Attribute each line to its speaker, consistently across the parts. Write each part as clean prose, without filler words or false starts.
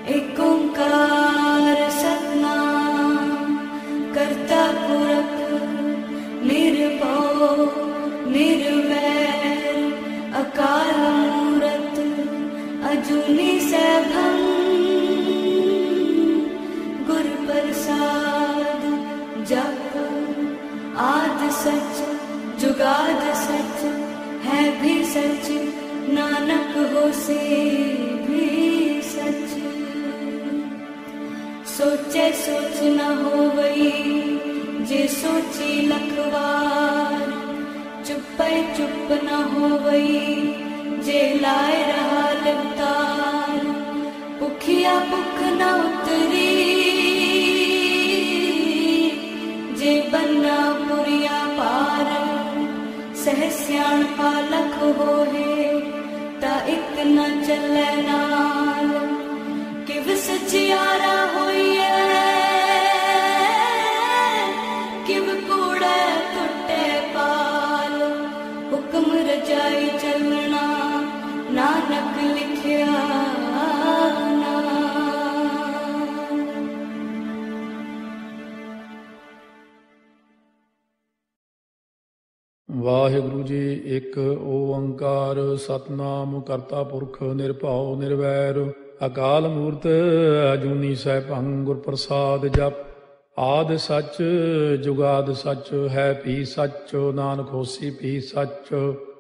Speaker 1: एक ओंकार सतनाम करता पुरख निर्भव निर्वैर अकाल मूरत अजूनी सैभं गुर प्रसाद जप आद सच जुगाद सच है भी सच नानक होसे भी सच। सोचे सोच न होवई जे सोची लखवार चुपै चुप न होवई जे लाए रहा लिवतार। भुखिया भुख न उतरी जे बन्ना पुरिया पार। सह सियाणपा लख होए ता इक न चलै नाल। किव सचियारा होइए किव कूड़े टुटे पाल। हुक्म रजाई चलना नानक लिखिया
Speaker 2: ਵਾਹਿਗੁਰੂ ਜੀ। ਇੱਕ ਓੰਕਾਰ ਸਤਨਾਮ ਕਰਤਾ ਪੁਰਖ ਨਿਰਭਉ ਨਿਰਵੈਰ ਅਕਾਲ ਮੂਰਤ ਅਜੂਨੀ ਸੈਭੰ ਗੁਰ ਪ੍ਰਸਾਦ ਜਪ। ਆਦਿ ਸੱਚ ਜੁਗਾਦ ਸੱਚ ਹੈ ਭੀ ਸੱਚ ਨਾਨਕ ਹੋਸੀ ਭੀ ਸੱਚ।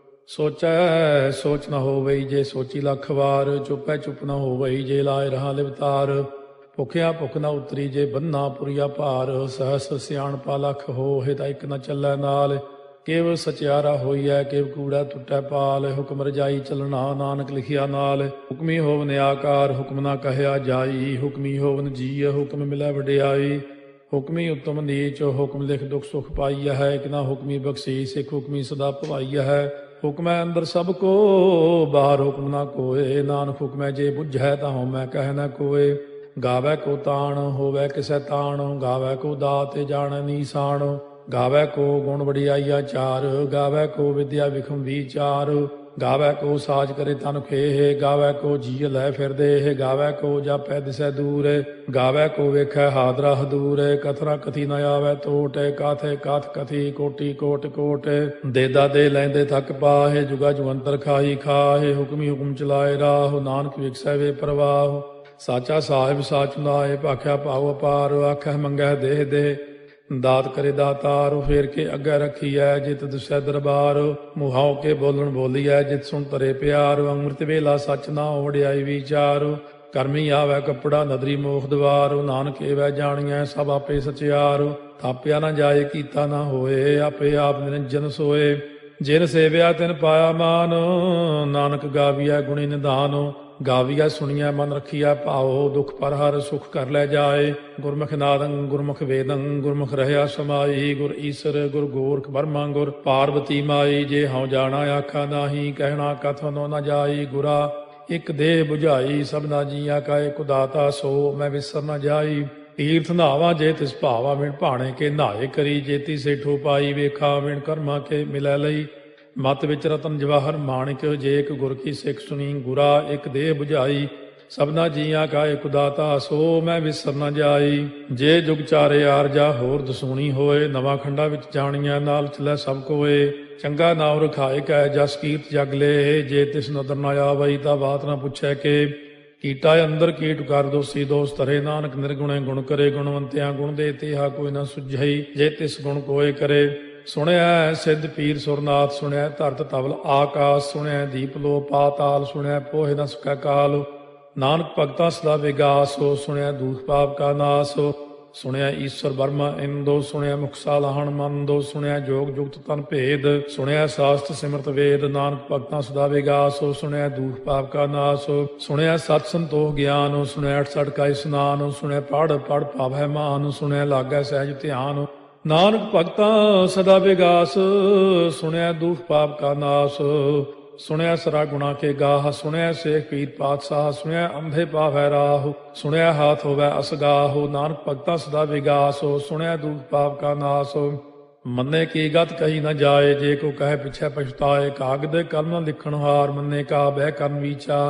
Speaker 2: ਸੋਚੈ ਸੋਚ ਨ ਹੋਵਈ ਜੇ ਸੋਚੀ ਲੱਖ ਵਾਰ। ਚੁੱਪੈ ਚੁੱਪ ਨ ਹੋਵਈ ਜੇ ਲਾਏ ਰਹਾ ਲਿਵਤਾਰ। ਭੁਖਿਆ ਭੁਖ ਨ ਉਤਰੀ ਜੇ ਬੰਨਾ ਪੁਰੀਆ ਭਾਰ। ਸਹਸ ਸਿਆਣਪਾ ਲਖ ਹੋਏ ਤਾਂ ਇੱਕ ਨ ਚੱਲੈ ਨਾਲ। ਕੇਵ ਸਚਿਆਰਾ ਹੋਈਐ ਕੇਵ ਕੂੜਾ ਟੁੱਟੈ ਪਾਲ। ਹੁਕਮ ਰਜਾਈ ਚਲਣਾ ਨਾਨਕ ਲਿਖਿਆ ਨਾਲ। ਹੁਕਮੀ ਹੋਵਨ ਆਕਾਰ ਹੁਕਮ ਨਾ ਕਹਿਆ ਜਾਈ। ਹੁਕਮੀ ਹੋਵਨ ਜੀਅ ਹੁਕਮ ਮਿਲੈ ਵਡਿਆਈ। ਹੁਕਮੀ ਉੱਤਮ ਨੀਚ ਹੁਕਮ ਲਿਖ ਦੁਖ ਸੁਖ ਪਾਈਆ ਹੈ। ਇੱਕ ਨਾ ਹੁਕਮੀ ਬਖਸ਼ੀਸ ਇੱਕ ਹੁਕਮੀ ਸਦਾ ਭਵਾਈਆ ਹੈ। ਹੁਕਮੈ ਅੰਦਰ ਸਭ ਕੋ ਬਾਹਰ ਹੁਕਮ ਨਾ ਕੋਏ। ਨਾਨਕ ਹੁਕਮੈ ਜੇ ਬੁੱਝੈ ਤਾਂ ਹਉਮੈ ਕਹਿ ਨਾ ਕੋਏ। ਗਾਵੈ ਕੋ ਤਾਣ ਹੋਵੈ ਕਿਸੈ ਤਾਣ। ਗਾਵੈ ਕੋ ਦਾਤ ਜਾਣੈ ਨੀਸਾਨ। ਗਾਵੈ ਕੋ ਗੁਣ ਵਡਿਆਈਆ ਚਾਰ। ਗਾਵੈ ਕੋ ਵਿਦਿਆ ਵਿਖਮ ਵਿਚਾਰ। ਗਾਵੈ ਕੋ ਸਾਜ ਕਰੇ ਤਨ ਖੇਹ। ਗਾਵੈ ਕੋ ਜੀਅ ਲੈ ਫਿਰਦੇ। ਗਾਵੈ ਕੋ ਜਾਪੈ ਦਿਸੈ ਦੂਰ। ਗਾਵੈ ਕੋ ਵੇਖੈ ਹਾਦਰਾ ਹਦੂਰ। ਕਥਨਾ ਕਥੀ ਨ ਆਵੈ ਟੋਟ। ਕਾਥੇ ਕਾਥ ਕਥੀ ਕੋਟੀ ਕੋਟ ਕੋਟ। ਦੇਦਾ ਦੇ ਲੈਂਦੇ ਥੱਕ ਪਾਹੇ। ਜੁਗਾ ਜੁਗੰਤਰ ਖਾਹੀ ਖਾਹੇ। ਹੁਕਮੀ ਹੁਕਮ ਚਲਾਏ ਰਾਹ ਨਾਨਕ ਵਿਖਸੈ ਵੇ ਪ੍ਰਵਾਹ। ਸਾਚਾ ਸਾਹਿਬ ਸਾਚ ਨਾਏ ਭਾਖਿਆ ਭਾਉ ਅਪਾਰ। ਆਖੈ ਮੰਗੈ ਦੇਹ ਦੇ ਦਾਤ ਕਰੇ ਦਾਤਾਰ। ਫੇਰ ਕੇ ਅੱਗੇ ਰੱਖੀਐ ਜਿਤ ਦੁਸੈ ਦਰਬਾਰ। ਮੁਹਾਉ ਕੇ ਬੋਲਣ ਬੋਲੀਐ ਜਿਤ ਸੁਣ ਤਰੇ ਪਿਆਰ। ਅੰਮ੍ਰਿਤ ਵੇਲਾ ਸੱਚ ਨਾ ਵਡਿਆਈ ਵਿਚਾਰ। ਕਰਮੀ ਆਵੈ ਕੱਪੜਾ ਨਦਰੀ ਮੋਖ ਦਵਾਰ। ਨਾਨਕ ਏਵੈ ਜਾਣੀਐ ਸਭ ਆਪੇ ਸਚਿਆਰ। ਥਾਪਿਆ ਨਾ ਜਾਏ ਕੀਤਾ ਨਾ ਹੋਏ ਆਪੇ ਆਪ ਨਿਰੰਜਨ ਸੋਏ। ਜਿਨ ਸੇਵਿਆ ਤਿਨ ਪਾਇਆ ਮਾਨ ਨਾਨਕ ਗਾਵੀਐ ਗੁਣੀ ਨਿਧਾਨ। ਗਾਵੀਐ ਸੁਣੀਐ ਮਨ ਰੱਖੀਐ ਭਾਉ ਦੁਖ ਪਰ ਹਰ ਸੁਖ ਕਰ ਲੈ ਜਾਏ। ਗੁਰਮੁਖ ਨਾਦੰ ਗੁਰਮੁਖ ਵੇਦੰ ਗੁਰਮੁਖ ਰਹਿਆ ਸਮਾਈ। ਗੁਰ ਈਸਰ ਗੁਰ ਗੋਰਖ ਬਰਮਾ ਗੁਰ ਪਾਰਬਤੀ ਮਾਈ। ਜੇ ਹਉ ਜਾਣਾ ਆਖਾ ਨਾਹੀ ਕਹਿਣਾ ਕਥਨੋ ਨ ਜਾਈ। ਗੁਰਾ ਇੱਕ ਦੇਹ ਬੁਝਾਈ ਸਭਨਾ ਜੀਆ ਕਾ ਇਕ ਦਾਤਾ। ਸੋ ਮੈਂ ਵਿਸਰ ਨ ਜਾਈ। ਤੀਰਥ ਨਾਵਾ ਜੇ ਤਿਸ ਭਾਵਾ ਵਿਣ ਭਾਣੇ ਕੇ ਨਾਏ ਕਰੀ। ਜੇਤੀ ਸੇਠੋ ਪਾਈ ਵੇਖਾ ਵਿਣ ਕਰਮਾ ਕੇ ਮਿਲੈ ਲਈ। ਮਤ ਵਿੱਚ ਰਤਨ ਜਵਾਹਰ ਮਾਣਿਕ ਜੇ ਇੱਕ ਗੁਰ ਕੀ ਸਿੱਖ ਸੁਣੀ। ਗੁਰਾ ਇੱਕ ਦੇਹ ਬੁਝਾਈ ਸਭਨਾ ਜੀਆਂ ਕਾ ਇਕ ਦਾਤਾ। ਸੋ ਮੈਂ ਵਿਸਰ ਨ ਜਾਈ। ਜੇ ਜੁਗ ਚਾਰੇ ਆਰਜਾ ਹੋਰ ਦਸੂਣੀ ਹੋਏ। ਨਵਾਂ ਖੰਡਾ ਵਿੱਚ ਜਾਣੀਆਂ ਨਾਲ ਚਲੈ ਸਭ ਕੋਏ। ਚੰਗਾ ਨਾਮ ਰਖਾਏ ਕੈ ਜਸ ਕੀਰਤ ਜਗ ਲੇ। ਜੇ ਤਿਸ ਨਦਰ ਨ ਆਵਈ ਤਾਂ ਬਾਤ ਨਾ ਪੁੱਛੈ ਕੇ। ਕੀਟਾ ਅੰਦਰ ਕੀਟ ਕਰ ਦੋਸੀ ਦੋਸ ਧਰੇ। ਨਾਨਕ ਨਿਰਗੁਣੇ ਗੁਣ ਕਰੇ। ਗੁਣਵੰਤਿਆਂ ਗੁਣ ਦੇ ਤੇਹਾ ਕੋਈ ਨਾ ਸੁਝਈ। ਜੇ ਤਿਸ ਗੁਣ ਕੋਏ ਕਰੇ। ਸੁਣਿਆ ਸਿੱਧ ਪੀਰ ਸੁਰਨਾਥ। ਸੁਣਿਆ ਧਰਤ ਤਵਲ ਆਕਾਸ। ਸੁਣਿਆ ਦੀਪ ਲੋ ਪਾਤਾਲ। ਸੁਣਿਆ ਪੋਹੇ ਨ ਸਕੈ ਕਾਲ। ਨਾਨਕ ਭਗਤਾਂ ਸਦਾ ਵਿਗਾਸ। ਸੁਣਿਆ ਦੂਖ ਪਾਪ ਕਾ ਨਾਸ। ਸੁਣਿਆ ਈਸ਼ਵਰ ਬਰਮਾ ਇੰਦੋ। ਸੁਣਿਆ ਮੁਖ ਸਾਲਾਹਣ ਮੰਦੋ। ਸੁਣਿਆ ਜੋਗ ਜੁਗਤ ਤਨ ਭੇਦ। ਸੁਣਿਆ ਸਾਸਤ ਸਿਮਰਤ ਵੇਦ। ਨਾਨਕ ਭਗਤਾਂ ਸਦਾ ਵਿਗਾਸ। ਸੁਣਿਆ ਦੂਖ ਪਾਪ ਕਾ ਨਾਸ। ਸੁਣਿਆ ਸਤ ਸੰਤੋਖ ਗਿਆਨ। ਸੁਣਿਆ 68 ਕਾ ਇਸਨਾਨ। ਸੁਣਿਆ ਪੜ ਪੜ ਭਾਵੈ ਮਾਨ। ਸੁਣਿਆ ਲਾਗੈ ਸਹਿਜ ਧਿਆਨ। ਨਾਨਕ ਭਗਤਾਂ ਸਦਾ ਵਿਗਾਸ। ਸੁਣਿਆ ਦੁਖ ਪਾਪ ਕਾ ਨਾਸ। ਸੁਣਿਆ ਸਰਾ ਗੁਣਾ ਕੇ ਗਾਹ। ਸੁਣਿਆ ਸੇਖ ਪੀਰ ਪਾਤਸ਼ਾਹ। ਸੁਣਿਆ ਅੰਧੇ ਪਾਵੈ ਰਾਹ। ਸੁਣਿਆ ਹਾਥ ਹੋਵੈ ਅਸਗਾਹ। ਨਾਨਕ ਭਗਤਾਂ ਸਦਾ ਵਿਗਾਸ। ਸੁਣਿਆ ਦੁਖ ਪਾਪ ਕਾ ਨਾਸ। ਮੰਨੇ ਕੀ ਗਤ ਕਹੀ ਨ ਜਾਏ। ਜੇ ਕੋ ਕਹੇ ਪਿਛੈ ਪਛਤਾਏ। ਕਾਗਦ ਕਲਮ ਲਿਖਣ ਹਾਰ। ਮੰਨੇ ਕਾ ਬਹਿ ਕਰਨ ਵਿਚਾਰ।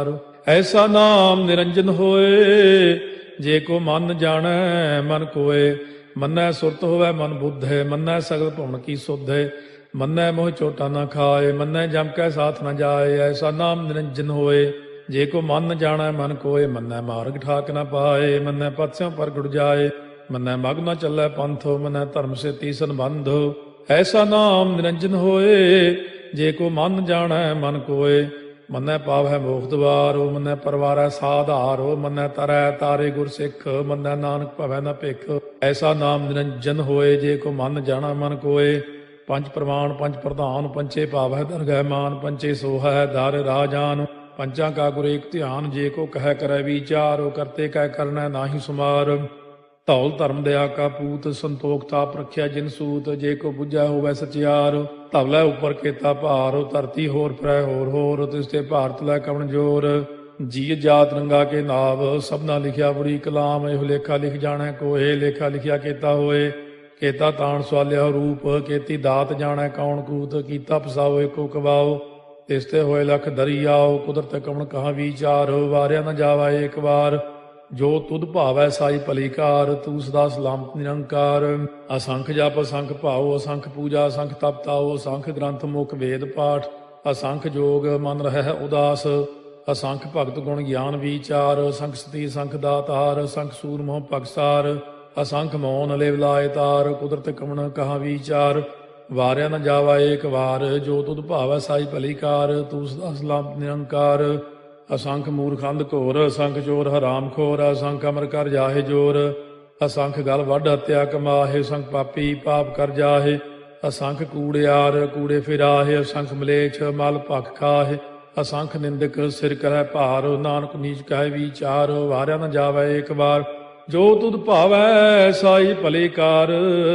Speaker 2: ਐਸਾ ਨਾਮ ਨਿਰੰਜਨ ਹੋਏ, ਜੇ ਕੋ ਮਨ ਜਾਣੈ ਮਨ ਕੋਏ। ਮੰਨੈ ਸੁਰਤ ਹੋਵੈ ਮਨ ਬੁੱਧ ਹੈ, ਮੰਨੈ ਸਗਲ ਭਵਨ ਕੀ ਸੁਧ ਹੈ। ਮੰਨੈ ਮੋਹ ਚੋਟਾ ਨਾ ਖਾਏ, ਮੰਨੈ ਜਮ ਕੈ ਸਾਥ ਨ ਜਾਏ। ਐਸਾ ਨਾਮ ਨਿਰੰਜਨ ਹੋਏ, ਜੇ ਕੋ ਮਨ ਜਾਣੈ ਮਨ ਕੋਏ। ਮੰਨੈ ਮਾਰਗ ਠਾਕ ਨ ਪਾਏ, ਮੰਨੈ ਪਥ ਸਿਉ ਪ੍ਰਗਟ ਜਾਏ। ਮੰਨੈ ਮਗ ਨ ਚੱਲੈ ਪੰਥ, ਮੰਨੈ ਧਰਮ ਸੇਤੀ ਸੰਬੰਧ। ਐਸਾ ਨਾਮ ਨਿਰੰਜਨ ਹੋਏ, ਜੇ ਕੋ ਮਨ ਜਾਣੈ ਮਨ ਕੋਏ। ਮੰਨੈ ਪਾਵੈ ਮੋਖ ਦੁਆਰੋ, ਮੰਨੈ ਪਰਵਾਰੈ ਸਾਧਾਰੋ। ਮੰਨੈ ਤਰੈ ਤਾਰੇ ਗੁਰ ਸਿੱਖ, ਮੰਨੈ ਨਾਨਕ ਭਵੈ ਨ ਭਿਖ। ਐਸਾ ਨਾਮ ਨਿਰੰਜਨ ਹੋਏ, ਜੇ ਕੋ ਮਨ ਜਾਣੈ ਮਨ ਕੋਏ। ਪੰਜ ਪ੍ਰਮਾਣ ਪੰਜ ਪ੍ਰਧਾਨ, ਪੰਚੇ ਭਾਵੈ ਦਰਗਹਿ ਮਾਨ। ਪੰਚੇ ਸੋਹੈ ਦਰ ਰਾਜਾਨ, ਪੰਚਾਂ ਕਾ ਗੁਰ ਏਕ ਧਿਆਨ। ਜੇ ਕੋ ਕਹਿ ਕਰੈ ਵਿਚਾਰੋ, ਕਰਤੇ ਕਹਿ ਕਰਨੈ ਨਾਹੀ ਸੁਮਾਰ। ਧੌਲ ਧਰਮ ਦਇਆ ਕਾ ਪੂਤ, ਸੰਤੋਖ ਤਾਪ ਰੱਖਿਆ ਜਿਨ ਸੂਤ। ਜੇ ਕੋ ਬੁੱਝੈ ਹੋਵੈ ਸਚਿਆਰ, ਧਵਲੇ ਉੱਪਰ ਕੇਤਾ ਭਾਰ। ਧਰਤੀ ਹੋਰ ਫਿਰੈ ਹੋਰ ਹੋਰ, ਤਿਸ ਤੇ ਭਾਰਤ ਲੈ ਕਵਣ ਜੋਰ। ਜੀ ਜਾਤ ਰੰਗਾ ਕੇ ਨਾਵ, ਸਭਨਾ ਲਿਖਿਆ ਬੁਰੀ ਕਲਾਮ। ਇਹੋ ਲੇਖਾ ਲਿਖ ਜਾਣੈ ਕੋਏ, ਲੇਖਾ ਲਿਖਿਆ ਕੇਤਾ ਹੋਏ। ਕੇਤਾ ਤਾਣ ਸਵਾਲਿਆ ਰੂਪ, ਕੀਤੀ ਦਾਤ ਜਾਣੈ ਕੌਣ ਕੂਤ। ਕੀਤਾ ਪਸਾਓ ਏਕੋ ਕਵਾਓ, ਤਿਸ ਤੇ ਹੋਏ ਲਖ ਦਰਿਆਓ। ਕੁਦਰਤ ਕਵਣ ਕਹਾ ਵਿਚਾਰ, ਵਾਰਿਆ ਨ ਜਾਵਾ ਏਕ ਵਾਰ। ਜੋ ਤੁਧ ਭਾਵੈ ਸਾਈ ਭਲੀ ਕਾਰ, ਤੂੰ ਸਦਾ ਸਲਾਮਤ ਨਿਰੰਕਾਰ। ਅਸੰਖ ਜਪ ਅਸੰਖ ਭਾਉ, ਅਸੰਖ ਪੂਜਾ ਅਸੰਖ ਤਪ ਤਾਉ। ਅਸੰਖ ਗ੍ਰੰਥ ਮੁਖ ਵੇਦ ਪਾਠ, ਅਸੰਖ ਜੋਗ ਮਨ ਰਹਿ ਉਦਾਸ। ਅਸੰਖ ਭਗਤ ਗੁਣ ਗਿਆਨ ਵਿਚਾਰ, ਅਸੰਖ ਸਤੀ ਅਸੰਖ ਦਾਤਾਰ। ਅਸੰਖ ਸੂਰ ਮੋਹ ਪਗਸਾਰ, ਅਸੰਖ ਮੌਨ ਲਿਵ ਲਾਇ ਤਾਰ। ਕੁਦਰਤ ਕਵਣ ਕਹਾ ਵਿਚਾਰ, ਵਾਰਿਆ ਨ ਜਾਵਾ ਏਕ ਵਾਰ। ਜੋ ਤੁਧ ਭਾਵੈ ਸਾਈ ਭਲੀ ਕਾਰ, ਤੂੰ ਸਦਾ ਸਲਾਮਤ ਨਿਰੰਕਾਰ। ਅਸੰਖ ਮੂਰਖ ਅੰਧ ਘੋਰ, ਅਸੰਖ ਚੋਰ ਹਰਾਮ ਖੋਰ। ਅਸੰਖ ਅਮਰ ਕਰ ਜਾਹੇ ਜੋਰ, ਅਸੰਖ ਗਲ ਵੱਢ ਹੱਤਿਆ ਕਮਾਹੇ। ਅਸੰਖ ਪਾਪੀ ਪਾਪ ਕਰ ਜਾਹੇ, ਅਸੰਖ ਕੂੜਿਆਰ ਕੂੜੇ ਫਿਰਾਹੇ। ਅਸੰਖ ਮਲੇਛ ਮਲ ਭਖ ਖਾਹੇ, ਅਸੰਖ ਨਿੰਦਕ ਸਿਰ ਕਰੈ ਭਾਰ। ਨਾਨਕ ਨੀਚ ਕਹਿ ਵਿਚਾਰ, ਵਾਰਿਆ ਨ ਜਾਵੈ ਏਕ ਵਾਰ। ਜੋ ਤੁਧ ਭਾਵੈ ਸਾਈ ਭਲੀ ਕਾਰ,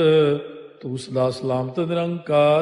Speaker 2: ਤੂੰ ਸਦਾ ਸਲਾਮਤ ਨਿਰੰਕਾਰ।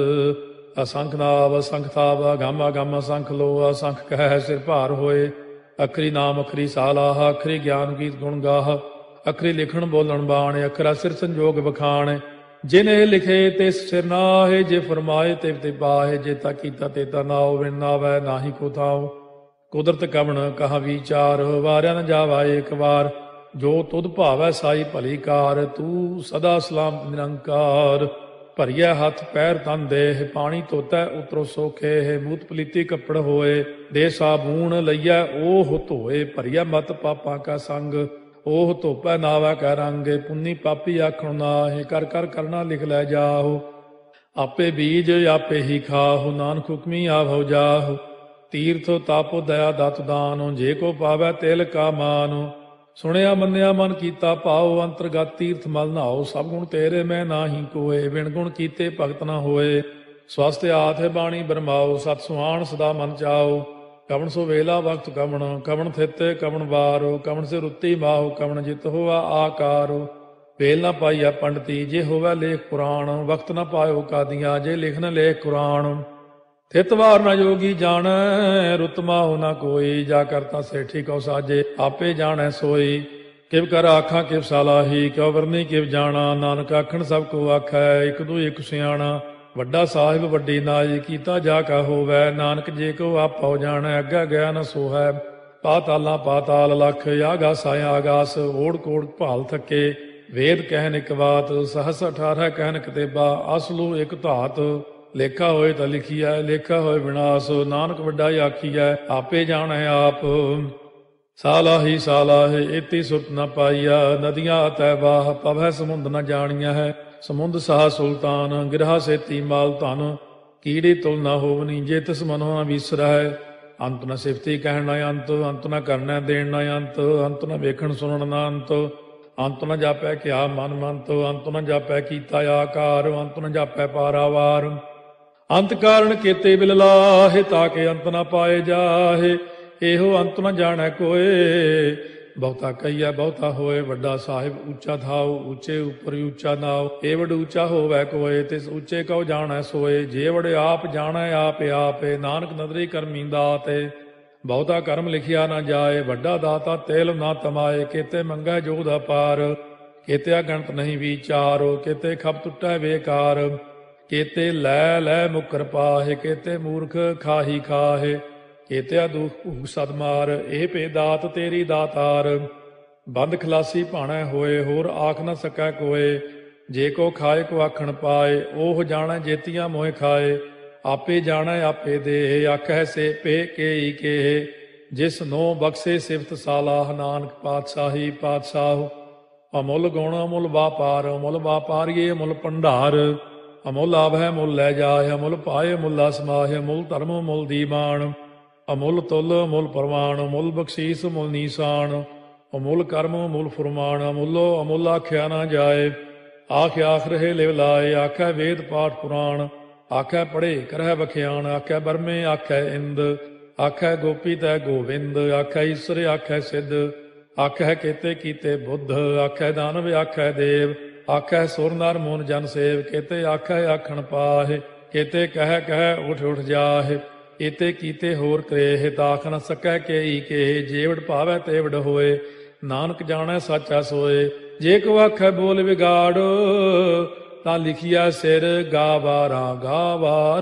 Speaker 2: ਅਸੰਖ ਨਾਵ ਅਸੰਖ ਥਾਵ, ਅਗੰਮ ਅਗੰਮ ਅਸੰਖ ਲੋ। ਅਸੰਖ ਕਹਿ ਸਿਰ ਭਾਰ ਹੋਏ, ਅਖਰੀ ਨਾਮ ਅਖਰੀ ਸਾਲਾਹ। ਅਖਰੀ ਗਿਆਨ ਗੀਤ ਗੁਣ ਗਾਹ, ਅਖਰੀ ਲਿਖਣ ਬੋਲਣ ਬਾਣ। ਅਖਰਾ ਸਿਰ ਸੰਜੋਗ ਬਖਾਣ, ਜਿਨੇ ਲਿਖੇ ਤਿਸ ਸਿਰ ਨਾਹੇ। ਜੇ ਫਰਮਾਏ ਤਿਵ ਤੇ ਪਾਹੇ, ਜੇ ਤਾ ਕੀਤਾ ਤੇ ਤਾ ਨਾਉ। ਵਿਣ ਨਾਵੈ ਨਾਹੀ ਕੋ ਥਾਉ, ਕੁਦਰਤ ਕਵਣ ਕਹਾ ਵਿਚਾਰ। ਵਾਰਿਆ ਨ ਜਾਵਾ ਏਕ ਵਾਰ, ਜੋ ਤੁਧ ਭਾਵੈ ਸਾਈ ਭਲੀ ਕਾਰ। ਤੂੰ ਸਦਾ ਸਲਾਮਤ ਨਿਰੰਕਾਰ। ਭਰੀਐ ਹੱਥ ਪੈਰ ਤਨ ਦੇਹ, ਪਾਣੀ ਧੋਤੈ ਉਤਰੋ ਸੋਖੇ। ਮੂਤ ਪਲੀਤੀ ਕੱਪੜ ਹੋਏ, ਦੇ ਸਾਬੂਣ ਲਈਐ ਓਹ ਧੋਏ। ਭਰੀਐ ਮਤ ਪਾਪਾਂ ਕਾ ਸੰਗ, ਓਹ ਧੋਪੈ ਨਾਵੈ ਕੈ ਰੰਗ। ਪੁੰਨੀ ਪਾਪੀ ਆਖਣ ਨਾਹਿ, ਕਰ ਕਰ ਕਰਨਾ ਲਿਖ ਲੈ ਜਾਹੋ। ਆਪੇ ਬੀਜ ਆਪੇ ਹੀ ਖਾਹੋ, ਨਾਨਕ ਹੁਕਮੀ ਆਭਉ ਜਾਹੋ। ਤੀਰਥ ਤਾਪੋ ਦਇਆ ਦਤ ਦਾਨੋ, ਜੇ ਕੋ ਪਾਵੈ ਤਿਲ ਕਾ ਮਾਨੋ। ਸੁਣਿਆ ਮੰਨਿਆ ਮਨ ਕੀਤਾ ਭਾਉ, ਅੰਤਰਗਤ ਤੀਰਥ ਮਲ ਨਹਾਉ। ਸਭ ਗੁਣ ਤੇਰੇ ਮੈਂ ਨਾਹੀ ਕੋਏ, ਵਿਣ ਗੁਣ ਕੀਤੇ ਭਗਤ ਨ ਹੋਏ। ਸਵਸਤ ਆਥ ਬਾਣੀ ਬਰਮਾਓ, ਸਤ ਸੁਹਾਣ ਸਦਾ ਮਨ ਚਾਓ। ਕਵਣ ਸੋ ਵੇਲਾ ਵਕਤ ਕਵਣ, ਕਵਣ ਥਿਤੇ ਕਵਣ ਵਾਰੋ। ਕਵਣ ਸੇ ਰੁੱਤੀ ਮਾਹੋ, ਕਵਣ ਜਿਤ ਹੋਆ ਆਕਾਰੋ। ਵੇਲ ਨਾ ਪਾਈਆ ਪੰਡਤੀ, ਜੇ ਹੋਵੈ ਲੇਖ ਪੁਰਾਣ। ਵਕਤ ਨ ਪਾਇਓ ਕਾਦੀਆਂ, ਜੇ ਲਿਖਨ ਲੇਖ ਕੁਰਾਨ। ਥਿਤ ਵਾਰ ਨ ਜੋਗੀ ਜਾਣੈ, ਰੁੱਤ ਮਾਹੁ ਨ ਕੋਈ। ਜਾ ਕਰਤਾ ਸੇਠੀ ਕਉ ਸਾਜੇ, ਆਪੇ ਜਾਣੈ ਸੋਈ। ਕਿਵ ਕਰ ਆਖਾਂ ਕਿਵ ਸਾਲਾਹੀ, ਕਿਉ ਵਰਨੀ ਕਿਵ ਜਾਣਾ। ਨਾਨਕ ਆਖਣ ਸਭ ਕੋ ਆਖੈ, ਇਕ ਦੂ ਇਕ ਸਿਆਣਾ। ਵੱਡਾ ਸਾਹਿਬ ਵੱਡੀ ਨਾਈ, ਕੀਤਾ ਜਾ ਕਾ ਹੋਵੈ। ਨਾਨਕ ਜੇ ਕੋ ਆਪਉ ਜਾਣੈ, ਅੱਗਾ ਗਿਆ ਨ ਸੋਹੈ। ਪਾਤਾਲਾਂ ਪਾਤਾਲ ਲਖ, ਆਗਾਸ ਆਗਾਸ। ਓੜ ਕੋੜ ਭਾਲ ਥੱਕੇ, ਵੇਦ ਕਹਿਨ ਇਕ ਬਾਤ। ਸਹਸ 18 ਕਹਿਨ ਕਿਤੇਬਾ, ਅਸਲੂ ਇਕ ਧਾਤ। ਲੇਖਾ ਹੋਏ ਤਾਂ ਲਿਖੀਐ, ਲੇਖਾ ਹੋਏ ਵਿਨਾਸ਼। ਨਾਨਕ ਵੱਡਾ ਆਖੀਐ, ਆਪੇ ਜਾਣੈ ਆਪ। ਸਾਲਾਹੀ ਸਾਲਾਹੇ, ਏਤੀ ਸੁਰਤ ਨ ਪਾਈਆ। ਨਦੀਆਂ ਅਤੈ ਵਾਹ, ਪਵੈ ਸਮੁੰਦ ਨ ਜਾਣੀਆਂ ਹੈ। ਸਮੁੰਦ ਸਾਹ ਸੁਲਤਾਨ, ਗਿਰਹਾ ਸੇਤੀ ਮਾਲ ਧਨ। ਕੀੜੀ ਤੁਲ ਨ ਹੋਵਨੀ, ਜੇ ਤਿਸ ਮਨੋ ਨ ਵਿਸਰੈ। ਅੰਤ ਨ ਸਿਫਤੀ ਕਹਿਣ ਨ ਅੰਤ, ਅੰਤ ਨ ਕਰਨੈ ਦੇਣ ਨ ਅੰਤ। ਅੰਤ ਨ ਵੇਖਣ ਸੁਣਨ ਨ ਅੰਤ, ਅੰਤ ਨ ਜਾਪੈ ਕਿਆ ਮਨ ਮੰਤ। ਅੰਤ ਨ ਜਾਪੈ ਕੀਤਾ ਆਕਾਰ, ਅੰਤ ਨ ਜਾਪੈ ਪਾਰਾਵਾਰ। ਅੰਤ ਕਾਰਨ ਕੀਤੇ ਬਿਲ ਲਾਹੇ, ਤਾਕੇ ਅੰਤ ਨ ਪਾਏ ਜਾਹੇ। ਇਹੋ ਅੰਤ ਨ ਜਾਣੈ ਕੋਏ, ਬਹੁਤਾ ਕਹੀਐ ਬਹੁਤਾ ਹੋਏ। ਵੱਡਾ ਸਾਹਿਬ ਉੱਚਾ ਥਾਉ, ਉੱਚੇ ਉੱਪਰ ਉੱਚਾ ਨਾਉ। ਇਹ ਵਡ ਉੱਚਾ ਹੋਵੈ ਕੋਏ, ਤਿਸ ਉੱਚੇ ਕਉ ਜਾਣੈ ਸੋਏ। ਜੇ ਵਡ ਆਪ ਜਾਣੈ ਆਪੇ ਆਪੇ, ਨਾਨਕ ਨਦਰੀ ਕਰਮੀ ਦਾਤੇ। ਬਹੁਤਾ ਕਰਮ ਲਿਖਿਆ ਨਾ ਜਾਏ, ਵੱਡਾ ਦਾਤਾ ਤੇਲ ਨਾ ਤਮਾਏ। ਕੇਤੇ ਮੰਗੈ ਜੋਧ ਅਪਾਰ, ਕੇਤਿਆ ਗਣਤ ਨਹੀਂ ਵਿਚਾਰੋ। ਕੇਤੇ ਖਪ ਟੁੱਟੈ ਬੇਕਾਰ, ਕੇਤੇ ਲੈ ਲੈ ਮੁਕਰ ਪਾਹੇ। ਕੇਤੇ ਮੂਰਖ ਖਾਹੀ ਖਾਹੇ, ਕੇਤਿਆ ਦੁਖ ਭੂਖ ਸਦਮਾਰ, ਇਹ ਭੇ ਦਾਤ ਤੇਰੀ ਦਾਤਾਰ। ਬੰਦ ਖਲਾਸੀ ਭਾਣੈ ਹੋਏ, ਹੋਰ ਆਖ ਨ ਸਕੈ ਕੋਏ। ਜੇ ਕੋ ਖਾਏ ਕੋ ਆਖਣ ਪਾਏ, ਉਹ ਜਾਣੈ ਜੇਤੀਆਂ ਮੋਹਿ ਖਾਏ। ਆਪੇ ਜਾਣੈ ਆਪੇ ਦੇ, ਆਖੈ ਸੇ ਪੇ ਕੇਈ ਕੇ। ਜਿਸ ਨੋ ਬਖਸ਼ੇ ਸਿਫਤ ਸਾਲਾਹ, ਨਾਨਕ ਪਾਤਸ਼ਾਹੀ ਪਾਤਸ਼ਾਹ। ਅਮੁੱਲ ਗੁਣ ਅਮੁੱਲ ਵਾਪਾਰ, ਅਮੁੱਲ ਵਾਪਾਰੀਏ ਅਮੁੱਲ ਭੰਡਾਰ। ਅਮੁੱਲ ਆਭੈ ਮੁੱਲ ਲੈ ਜਾਏ, ਅਮੁੱਲ ਪਾਏ ਮੁੱਲਾ ਸਮਾਹਿ। ਅਮੁੱਲ ਧਰਮ ਮੁੱਲ ਦੀਵਾਨ, ਅਮੁੱਲ ਤੁਲ ਅਮੁੱਲ ਪ੍ਰਵਾਨ। ਅਮੁੱਲ ਬਖਸ਼ੀਸ ਮੁੱਲ ਨੀਸਾਨ, ਅਮੁੱਲ ਕਰਮ ਅਮੁੱਲ ਫੁਰਮਾਨ। ਅਮੁੱਲੋ ਅਮੁੱਲ ਆਖਿਆ ਨਾ ਜਾਏ, ਆਖ ਆਖ ਰਹੇ ਲਿਵ ਲਾਏ। ਆਖੈ ਵੇਦ ਪਾਠ ਪੁਰਾਣ, ਆਖੈ ਪੜ੍ਹੇ ਕਰਹਿ ਬਖਿਆਣ। ਆਖੈ ਬਰਮੇ ਆਖੈ ਇੰਦ, ਆਖੈ ਗੋਪੀ ਤੈ ਗੋਵਿੰਦ। ਆਖੈ ਈਸਰ ਆਖੈ ਸਿੱਧ, ਆਖੈ ਕੇਤੇ ਕੀਤੇ ਬੁੱਧ। ਆਖੈ ਦਾਨਵ ਆਖੈ ਦੇਵ, ਆਖੈ ਸੁਰ ਨਰ ਮੂਨ ਜਨ ਸੇਵ। ਕੇਤੇ ਆਖੈ ਆਖਣ ਪਾਹਿ, ਕੇਤੇ ਕਹਿ ਕਹਿ ਉਠ ਉਠ ਜਾਹਿ। ਏਤੇ ਕੀਤੇ ਹੋਰ ਕਰੇ, ਤਾਖ ਨ ਸਕੈ ਕੇਈ ਕੇ। ਜੇਵੜ ਭਾਵੈ ਤੇਵੜ ਹੋਏ, ਨਾਨਕ ਜਾਣੈ ਸਾਚਾ ਸੋਏ। ਜੇ ਕੋ ਆਖੈ ਬੋਲ ਵਿਗਾੜ, ਤਾਂ ਲਿਖਿਆ ਸਿਰ ਗਾਵਾਰਾ ਗਾਵਾਰ।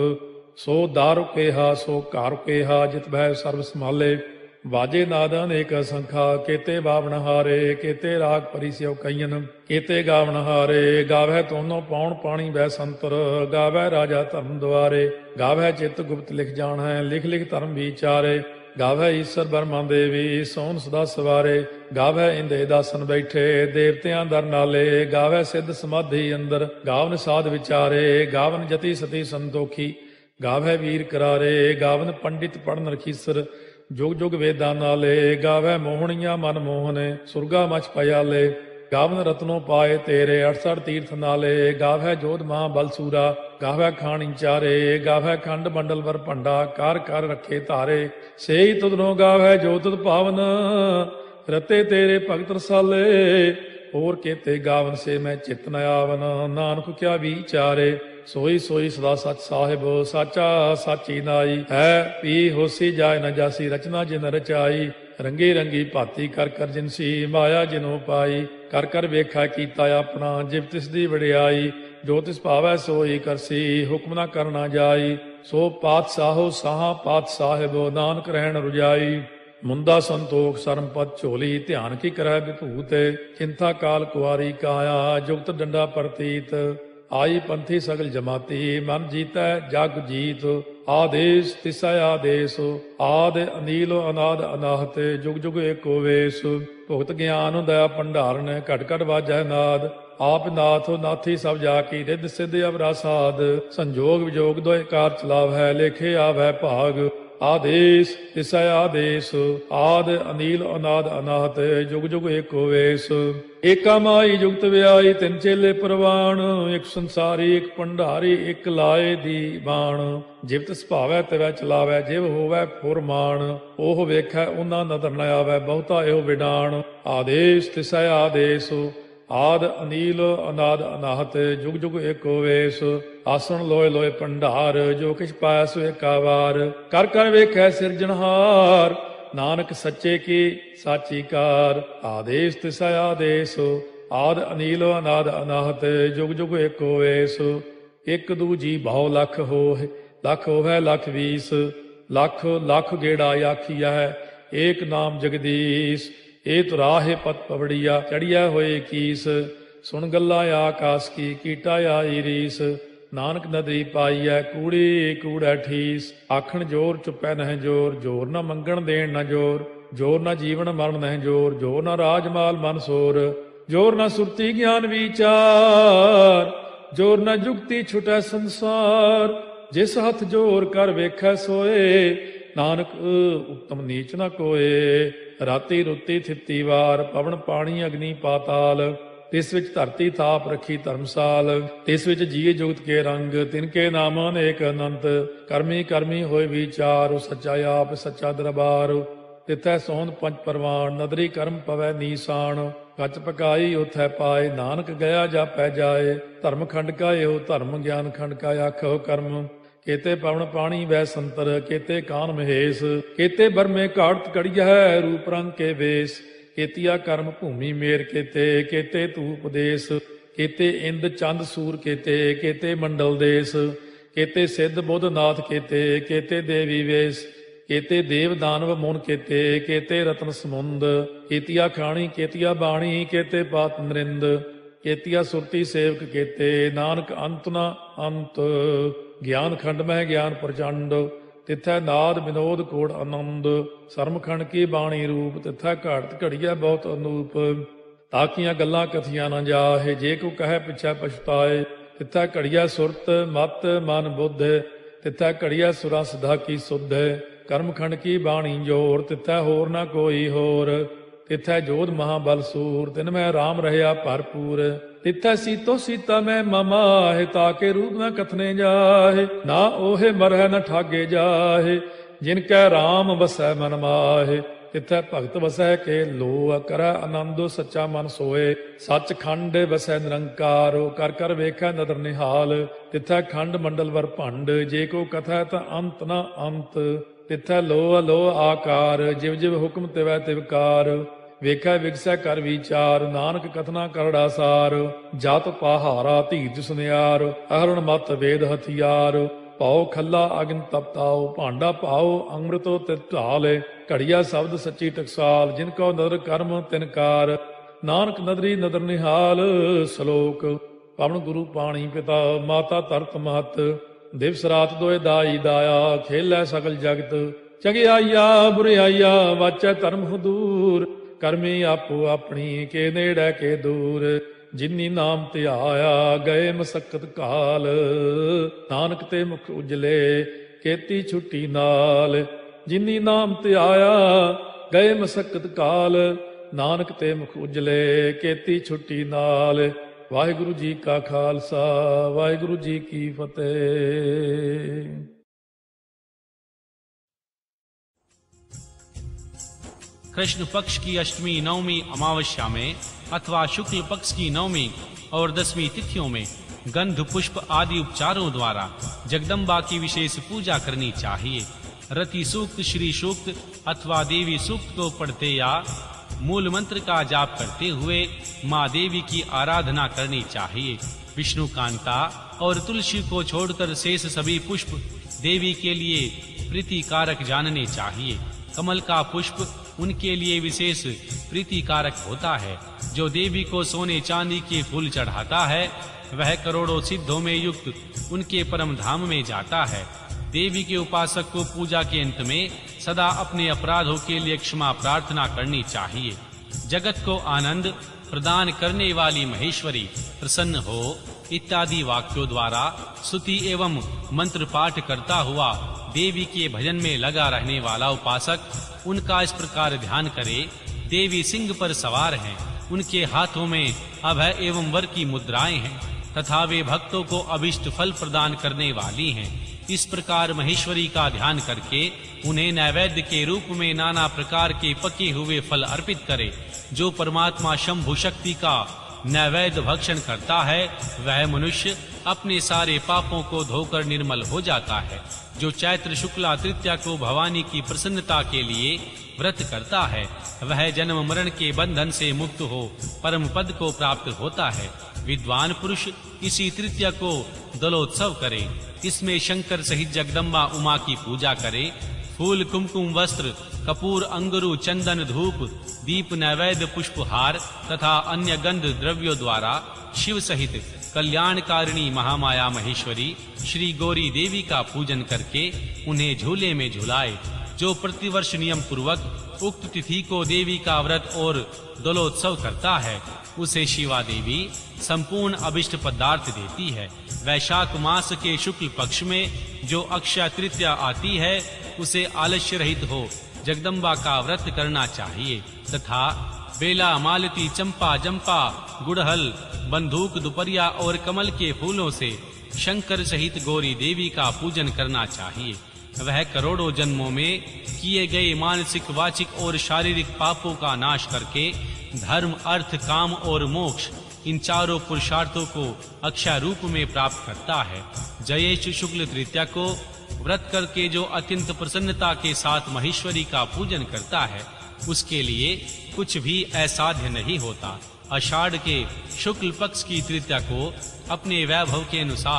Speaker 2: ਸੋ ਦਾਰੂ ਕੇਹਾ ਸੋ ਘਰ ਕੇਹਾ, ਜਿਤ ਬਹਿ ਸਰਬ ਸੰਭਾਲੇ। ਵਾਜੇ ਨਾਦ ਅਨੇਕ ਸੰਖਾ, ਕੇਤੇ ਬਾਵਣ ਹਾਰੇ। ਕੇਤੇ ਰਾਗ ਪਰੀ ਸਿਉ ਕਈਨ, ਕੇਤੇ ਗਾਵਣ ਹਾਰੇ। ਗਾਵੈ ਤੋਨੋ ਪਾਉਣ ਪਾਣੀ ਬੈ ਸੰਤਰ, ਗਾਵੈ ਰਾਜਾ ਧਰਮ ਦੁਆਰੇ। ਗਾਵੈ ਚਿਤ ਗੁਪਤ ਲਿਖ ਜਾਣੈ, ਲਿਖ ਲਿਖ ਧਰਮ ਵਿਚਾਰੇ। ਗਾਵੈ ਈਸਰ ਬਰਮਾ ਦੇਵੀ, ਸੋਨ ਸਦਾ ਸਵਾਰੇ। ਗਾਵੈ ਇੰਦੇ ਦਾਸਨ ਬੈਠੇ, ਦੇਵਤਿਆਂ ਦਰ ਨਾਲੇ। ਗਾਵੈ ਸਿੱਧ ਸਮਾਧੀ ਅੰਦਰ, ਗਾਵਨ ਸਾਧ ਵਿਚਾਰੇ। ਗਾਵਨ ਜਤੀ ਸਤੀ ਸੰਤੋਖੀ, ਗਾਵੈ ਵੀਰ ਕਰਾਰੇ। ਗਾਵਨ ਪੰਡਿਤ ਪੜਨ ਰਖੀਸਰ, ਜੁਗ ਜੁਗ ਵੇਦਾਂ ਨਾਲੇ। ਗਾਵੈ ਮੋਹਣੀਆਂ ਮਨ ਮੋਹਨੇ, ਸੁਰਗਾ ਮਚ ਪਿਆਲੇ। ਗਾਵਨ ਰਤਨੋ ਪਾਏ ਤੇਰੇ, 68 ਤੀਰਥ ਨਾਲੇ। ਗਾਵੈ ਜੋਧ ਮਹਾ ਬਲਸੂਰਾ, ਗਾਵੈ ਖਾਣੀ ਚਾਰੇ। ਗਾਵੈ ਖੰਡ ਮੰਡਲ ਵਰ ਭੰਡਾ, ਕਰ ਕਰ ਰੱਖੇ ਧਾਰੇ। ਸੇਈ ਤੁਧਨੋ ਗਾਵੈ ਜੋ ਤੁਧ ਭਾਵਨ, ਰਤੇ ਤੇਰੇ ਭਗਤ ਰਸਾਲੇ। ਹੋਰ ਕੇਤੇ ਗਾਵਨ ਸੇ ਮੈਂ ਚਿਤ ਨ ਆਵਨ, ਨਾਨਕ ਕਿਆ ਵਿਚਾਰੇ। ਸੋਈ ਸੋਈ ਸਦਾ ਸਚ ਸਾਹਿਬ, ਸਾਚਾ ਸਾਚੀ ਨਾਈ। ਹੈ ਪੀ ਹੋਸੀ ਜਾਏ ਨ ਜਾਸੀ, ਰਚਨਾ ਜਿਨ ਰਚਾਈ। ਰੰਗੀ ਰੰਗੀ ਭਾਤੀ ਕਰ ਕਰ ਜਿਨਸੀ, ਮਾਇਆ ਜਿਨੋ ਪਾਈ। ਕਰ ਕਰ ਵੇਖਾ ਕੀਤਾ ਆਪਣਾ, ਜਿਵ ਤਿਸ ਦੀ ਵਡਿਆਈ। ਜੋ ਤਿਸ ਭਾਵੈ ਸੋਈ ਕਰਸੀ, ਹੁਕਮ ਨਾ ਕਰਨਾ ਜਾਈ। ਸੋ ਪਾਤਸ਼ਾਹੋ ਸਾਹਾ ਪਾਤਸ਼ਾਹਿਬ, ਨਾਨਕ ਰਹਿਣ ਰੁਜਾਈ। ਮੁੰਦਾ ਸੰਤੋਖ ਸਰਮ ਪਦ ਝੋਲੀ, ਧਿਆਨ ਕੀ ਕਰੈ ਵਿਭੂਤ। ਚਿੰਤਾ ਕਾਲ ਕੁਆਰੀ ਕਾਇਆ, ਜੁਗਤ ਡੰਡਾ ਪ੍ਰਤੀਤ। ਆਈ ਪੰਥੀ ਸਗਲ ਜਮਾਤੀ, ਮਨ ਜੀਤੈ ਜਗ ਜੀਤ। ਆਦੇਸ ਤਿਸੈ ਆਦੇਸ, ਆਦ ਅਨੀਲ ਅਨਾਦ ਅਨਾਹਤ। ਜੁਗ ਜੁਗ ਏਕੋ ਵੇਸ, ਭੁਗਤ ਗਿਆਨ ਦਇਆ ਭੰਡਾਰਨ। ਘਟ ਘਟ ਵਾਜੈ ਨਾਦ, ਆਪ ਨਾਥ ਨਾਥੀ ਸਭ ਜਾ ਕੀ। ਰਿੱਧ ਸਿੱਧ ਅਵਰਾ ਸਾਧ, ਸੰਜੋਗ ਵਿਜੋਗ ਦੋਇ ਕਾਰ ਚਲਾਵੈ। ਲੇਖੇ ਆਵੈ ਭਾਗ, ਆਦੇਸ ਤਿਸੈ ਆਦੇਸ। ਆਦ ਅਨੀਲ ਅਨਾਦ ਅਨਾਹਤ, ਜੁਗ ਜੁਗ ਏਕੋ ਵੇਸ। ਏਕਾ ਮਾਈ ਜੁਗਤ ਵਿਆਈ, ਤਿੰਨ ਚੇਲੇ ਪ੍ਰਵਾਣ। ਇੱਕ ਸੰਸਾਰੀ ਇੱਕ ਭੰਡਾਰੀ, ਇੱਕ ਲਾਏ ਦੀ ਬਾਣ। ਜਿਵ ਤਿਸ ਭਾਵੈ ਤਿਵੈ ਚਲਾਵੈ, ਜਿਵ ਹੋਵੈ ਫੁਰਮਾਨ। ਉਹ ਵੇਖੈ ਉਹਨਾਂ ਨਦਰ ਨ ਆਵੈ, ਬਹੁਤਾ ਇਹੋ ਵਿਡਾਣ। ਆਦੇਸ ਤਿਸੈ ਆਦੇਸ, ਆਦ ਅਨੀਲ ਅਨਾਦ ਅਨਾਹਤ, ਜੁਗ ਜੁਗ ਏਕੋ ਵੇਸ। ਆਸਣ ਲੋਏ ਲੋਏ ਭੰਡਾਰ, ਜੋ ਕਿਛ ਪਾਇਆ ਸੋ ਏਕਾ ਵਾਰ। ਕਰ ਕਰ ਵੇਖੈ ਸਿਰਜਣਹਾਰ, ਨਾਨਕ ਸੱਚੇ ਕੀ ਸਾਚੀ ਕਾਰ। ਆਦੇਸ ਤਿਸੈ ਆਦੇਸ, ਆਦ ਅਨੀਲ ਅਨਾਦ ਅਨਾਹਤ, ਜੁਗ ਜੁਗ ਏਕੋ ਵੇਸ। ਇੱਕ ਦੂਜੀ ਭਾਉ ਲਖ ਹੋਇ, ਲਖ ਹੋਵੈ ਲਖ ਵੀਸ। ਲਖ ਲਖ ਗੇੜਾ ਆਖੀਐ, ਏਕ ਨਾਮ ਜਗਦੀਸ਼। ਇਹ ਤੁਰਾਹੇ ਪਤ ਪਵੜੀਆ, ਚੜੀਆ ਹੋਏ ਕੀਸ। ਸੁਣ ਗੱਲਾਂ ਆਕਾਸ ਕੀ, ਕੀਟਾ ਆਈ ਰੀਸ। ਨਾਨਕ ਨਦਰੀ ਪਾਈਐ, ਕੂੜੀ ਕੂੜੈ ਠੀਸ। ਆਖਣ ਜੋਰ ਚੁੱਪੈ ਨਹਿ ਜੋਰ, ਜੋਰ ਨਾ ਮੰਗਣ ਦੇਣ ਨਾ ਜੋਰ। ਜੋਰ ਨਾ ਜੀਵਨ ਮਰਨ ਨਹਿ ਜੋਰ, ਜੋਰ ਨਾ ਰਾਜ ਮਾਲ ਮਨ ਸੋਰ। ਜੋਰ ਨਾ ਸੁਰਤੀ ਗਿਆਨ ਵਿਚਾਰ, ਜੋਰ ਨਾ ਜੁਗਤੀ ਛੁਟੈ ਸੰਸਾਰ। ਜਿਸ ਹੱਥ ਜੋਰ ਕਰ ਵੇਖੈ ਸੋਏ, ਨਾਨਕ ਉੱਤਮ ਨੀਚ ਨਾ ਕੋਏ। ਰਾਤੀ ਰੁੱਤੀ ਥਿੱਤੀ ਵਾਰ, ਪਵਨ ਪਾਣੀ ਅਗਨੀ ਪਾਤਾਲ। ਤਿਸ ਵਿੱਚ ਧਰਤੀ ਥਾਪ ਰੱਖੀ ਧਰਮਸਾਲ। ਤਿਸ ਵਿੱਚ ਜੀਏ ਜੁਗਤ ਕੇ ਰੰਗ, ਤਿਨਕੇ ਨਾਮ ਅਨੇਕ ਅਨੰਤ। ਕਰਮੀ ਕਰਮੀ ਹੋਏ ਵਿਚਾਰ, ਸੱਚਾ ਆਪ ਸੱਚਾ ਦਰਬਾਰ। ਤਿਥੈ ਸੋਹਣ ਪੰਜ ਪਰਵਾਨ, ਨਦਰੀ ਕਰਮ ਪਵੈ ਨੀਸਾਨ। ਕੱਚ ਪਕਾਈ ਉਥੈ ਪਾਏ, ਨਾਨਕ ਗਿਆ ਜਾਪੈ ਜਾਏ। ਧਰਮ ਖੰਡ ਕਾ ਇਹੋ ਧਰਮ, ਗਿਆਨ ਖੰਡ ਕਾ ਆਖੋ ਕਰਮ। ਕੇਤੇ ਪਵਨ ਪਾਣੀ ਵੈ ਸੰਤਰ, ਕੇਤੇ ਕਾਨ ਮਹੇਸ਼। ਕੇਤੇ ਬਰਮੇ ਘਾੜਤ ਕੜੀਐ, ਰੂਪ ਰੰਗ ਕੇ ਵੇਸ। ਕੇਤੀਆ ਕਰਮ ਭੂਮੀ ਮੇਰ ਕੇਤੇ, ਕੇਤੇ ਧੂਪ ਦੇਸ। ਕੇਤੇ ਇੰਦ ਚੰਦ ਸੂਰ ਕੇਤੇ, ਕੇਤੇ ਮੰਡਲ ਦੇਸ। ਕੇਤੇ ਸਿੱਧ ਬੁੱਧ ਨਾਥ ਕੇਤੇ, ਕੇਤੇ ਦੇਵੀ ਵੇਸ। केते देव दानव मुन केते, केते रत्न समुंद, केतिया खाणी केतिया बाणी, केते पात नरिंद, केतिया सुरती सेवक केते, नानक अंत न अंत। ज्ञान खंड में ज्ञान प्रचंड, तिथै नाद विनोद कोड़ आनंद, सरम खंड की बाणी रूप, तिथै घाड़त घड़िया बहुत अनूप। ताकियां गल्लां कथियां न जाहे, जे को कहे पिछै पछताए, तिथै घड़िया सुरत मत मन बुद्ध, तिथै घड़िया सुरा सिधा की सुध। कर्म खंड की बाणी जोर, तिथै होर न कोई होर, तिथै जोध महाबल सूर, तिन में राम रहया भरपूर। तिथै सीतो सीता में ममाहे, ताके रूप न कथने जाहे, ना ओहे मरह न ठागे जाहे, जिनकै राम बसै मन माहे। तिथै भगत वसै के लोह, करੈ आनंद सच्चा मन सोए, सच खंड वसै निरंकार, कर कर वेखै नदर निहाल। तिथै खंड मंडल वर भंड, जे को कथै त अंत न अंत, तिथै लोह लोह आकार, जिव जिव हुक्म तिवै तिवकार। ਵੇਖੈ ਵਿਗਸੈ ਕਰ ਵਿਚਾਰ, ਨਾਨਕ ਕਥਨਾ ਕਰੜਾ ਸਾਰ। ਜਤ ਪਹਾਰਾ ਧੀਰਜ ਸੁਨਿਆਰ, ਅਹਰਣ ਮਤ ਵੇਦ ਹਥਿਆਰ। ਪਾਉ ਖੱਲਾ ਅਗਨ ਤਪਤਾਉ, ਭਾਂਡਾ ਪਾਉ ਅੰਮ੍ਰਿਤੋ ਤਿਤ ਢਾਲੇ। ਘੜੀਆ ਸ਼ਬਦ ਸੱਚੀ ਟਕਸਾਲ, ਜਿਨ ਕੋ ਨਦਰ ਕਰਮ ਤਿਨਕਾਰ। ਨਾਨਕ ਨਦਰੀ ਨਦਰ ਨਿਹਾਲ। ਸ਼ਲੋਕ ਪਵਨ ਗੁਰੂ ਪਾਣੀ ਪਿਤਾ, ਮਾਤਾ ਧਰਤ ਮਹਤ। ਦਿਵਸ ਰਾਤ ਦੋਇ ਦਾਈ ਦਾਇਆ, ਖੇਲੈ ਸਗਲ ਜਗਤ। ਚੰਗਿਆਈਆ ਬੁਰਿਆਈਆ, ਵਾਚੈ ਧਰਮ ਹਦੂਰ। ਕਰਮੀ ਆਪੋ ਆਪਣੀ, ਕੇ ਨੇੜੇ ਕੇ ਦੂਰ। ਜਿਨੀ ਨਾਮ ਧਿਆਇਆ, ਗਏ ਮਸਕਤ ਕਾਲ। ਨਾਨਕ ਤੇ ਮੁਖ ਉਜਲੇ, ਕੀਤੀ ਛੁੱਟੀ ਨਾਲ। ਜਿਨੀ ਨਾਮ ਧਿਆਇਆ, ਗਏ ਮਸਕਤ ਕਾਲ। ਨਾਨਕ ਤੇ ਮੁਖ ਉਜਲੇ, ਕੀਤੀ ਛੁੱਟੀ ਨਾਲ। ਵਾਹਿਗੁਰੂ ਜੀ ਕਾ ਖਾਲਸਾ, ਵਾਹਿਗੁਰੂ ਜੀ ਕੀ ਫਤਿਹ।
Speaker 3: कृष्ण पक्ष की अष्टमी, नवमी, अमावस्या में अथवा शुक्ल पक्ष की नवमी और 10वीं तिथियों में गंध पुष्प आदि उपचारों द्वारा जगदम्बा की विशेष पूजा करनी चाहिए। रति सूक्त, श्री सूक्त अथवा देवी सूक्त को पढ़ते या मूल मंत्र का जाप करते हुए माँ देवी की आराधना करनी चाहिए। विष्णु कांता और तुलसी को छोड़कर शेष सभी पुष्प देवी के लिए प्रीतिकारक जानने चाहिए। कमल का पुष्प उनके लिए विशेष प्रीतिकारक होता है। जो देवी को सोने चांदी के फूल चढ़ाता है, वह करोड़ों सिद्धों में युक्त उनके परम धाम में जाता है। देवी के उपासक को पूजा के अंत में सदा अपने अपराधों के लिए क्षमा प्रार्थना करनी चाहिए। जगत को आनंद प्रदान करने वाली महेश्वरी प्रसन्न हो इत्यादि वाक्यों द्वारा स्तुति एवं मंत्र पाठ करता हुआ देवी के भजन में लगा रहने वाला उपासक उनका इस प्रकार ध्यान करे। देवी सिंह पर सवार हैं, उनके हाथों में अभय एवं वर की मुद्राएं हैं तथा वे भक्तों को अभिष्ट फल प्रदान करने वाली हैं। इस प्रकार महेश्वरी का ध्यान करके उन्हें नैवेद्य के रूप में नाना प्रकार के पके हुए फल अर्पित करे। जो परमात्मा शंभु शक्ति का नैवेद्य भक्षण करता है, वह मनुष्य अपने सारे पापों को धोकर निर्मल हो जाता है। जो चैत्र शुक्ला तृतीया को भवानी की प्रसन्नता के लिए व्रत करता है, वह जन्म मरण के बंधन से मुक्त हो परम पद को प्राप्त होता है। विद्वान पुरुष इसी तृतीया को दलोत्सव करे। इसमें शंकर सहित जगदम्बा उमा की पूजा करे। फूल, कुमकुम, वस्त्र, कपूर, अंगुरु, चंदन, धूप, दीप, नैवेद्य, पुष्पहार तथा अन्य गंध द्रव्यों द्वारा शिव सहित कल्याणकारिणी महामाया महेश्वरी श्री गौरी देवी का पूजन करके उन्हें झूले में झुलाए। जो प्रतिवर्ष नियम पूर्वक उक्त तिथि को देवी का व्रत और दलोत्सव करता है, उसे शिवा देवी संपूर्ण अभिष्ट पदार्थ देती है। वैशाख मास के शुक्ल पक्ष में जो अक्षय तृतीया आती है, उसे आलस्य रहित हो जगदम्बा का व्रत करना चाहिए तथा बेला, मालती, चंपा, जंपा, गुड़हल, बंदूक, दुपरिया और कमल के फूलों से शंकर सहित गौरी देवी का पूजन करना चाहिए। वह करोड़ों जन्मों में किए गए मानसिक, वाचिक और शारीरिक पापों का नाश करके धर्म, अर्थ, काम और मोक्ष इन चारों पुरुषार्थों को अक्षय रूप में प्राप्त करता है। जयेश शुक्ल तृतीया को व्रत करके जो अत्यंत प्रसन्नता के साथ महेश्वरी का पूजन करता है, उसके लिए कुछ भी असाध्य नहीं होता। आषाढ़ के शुक्ल पक्ष की तृतीया को अपने वैभव के अनुसार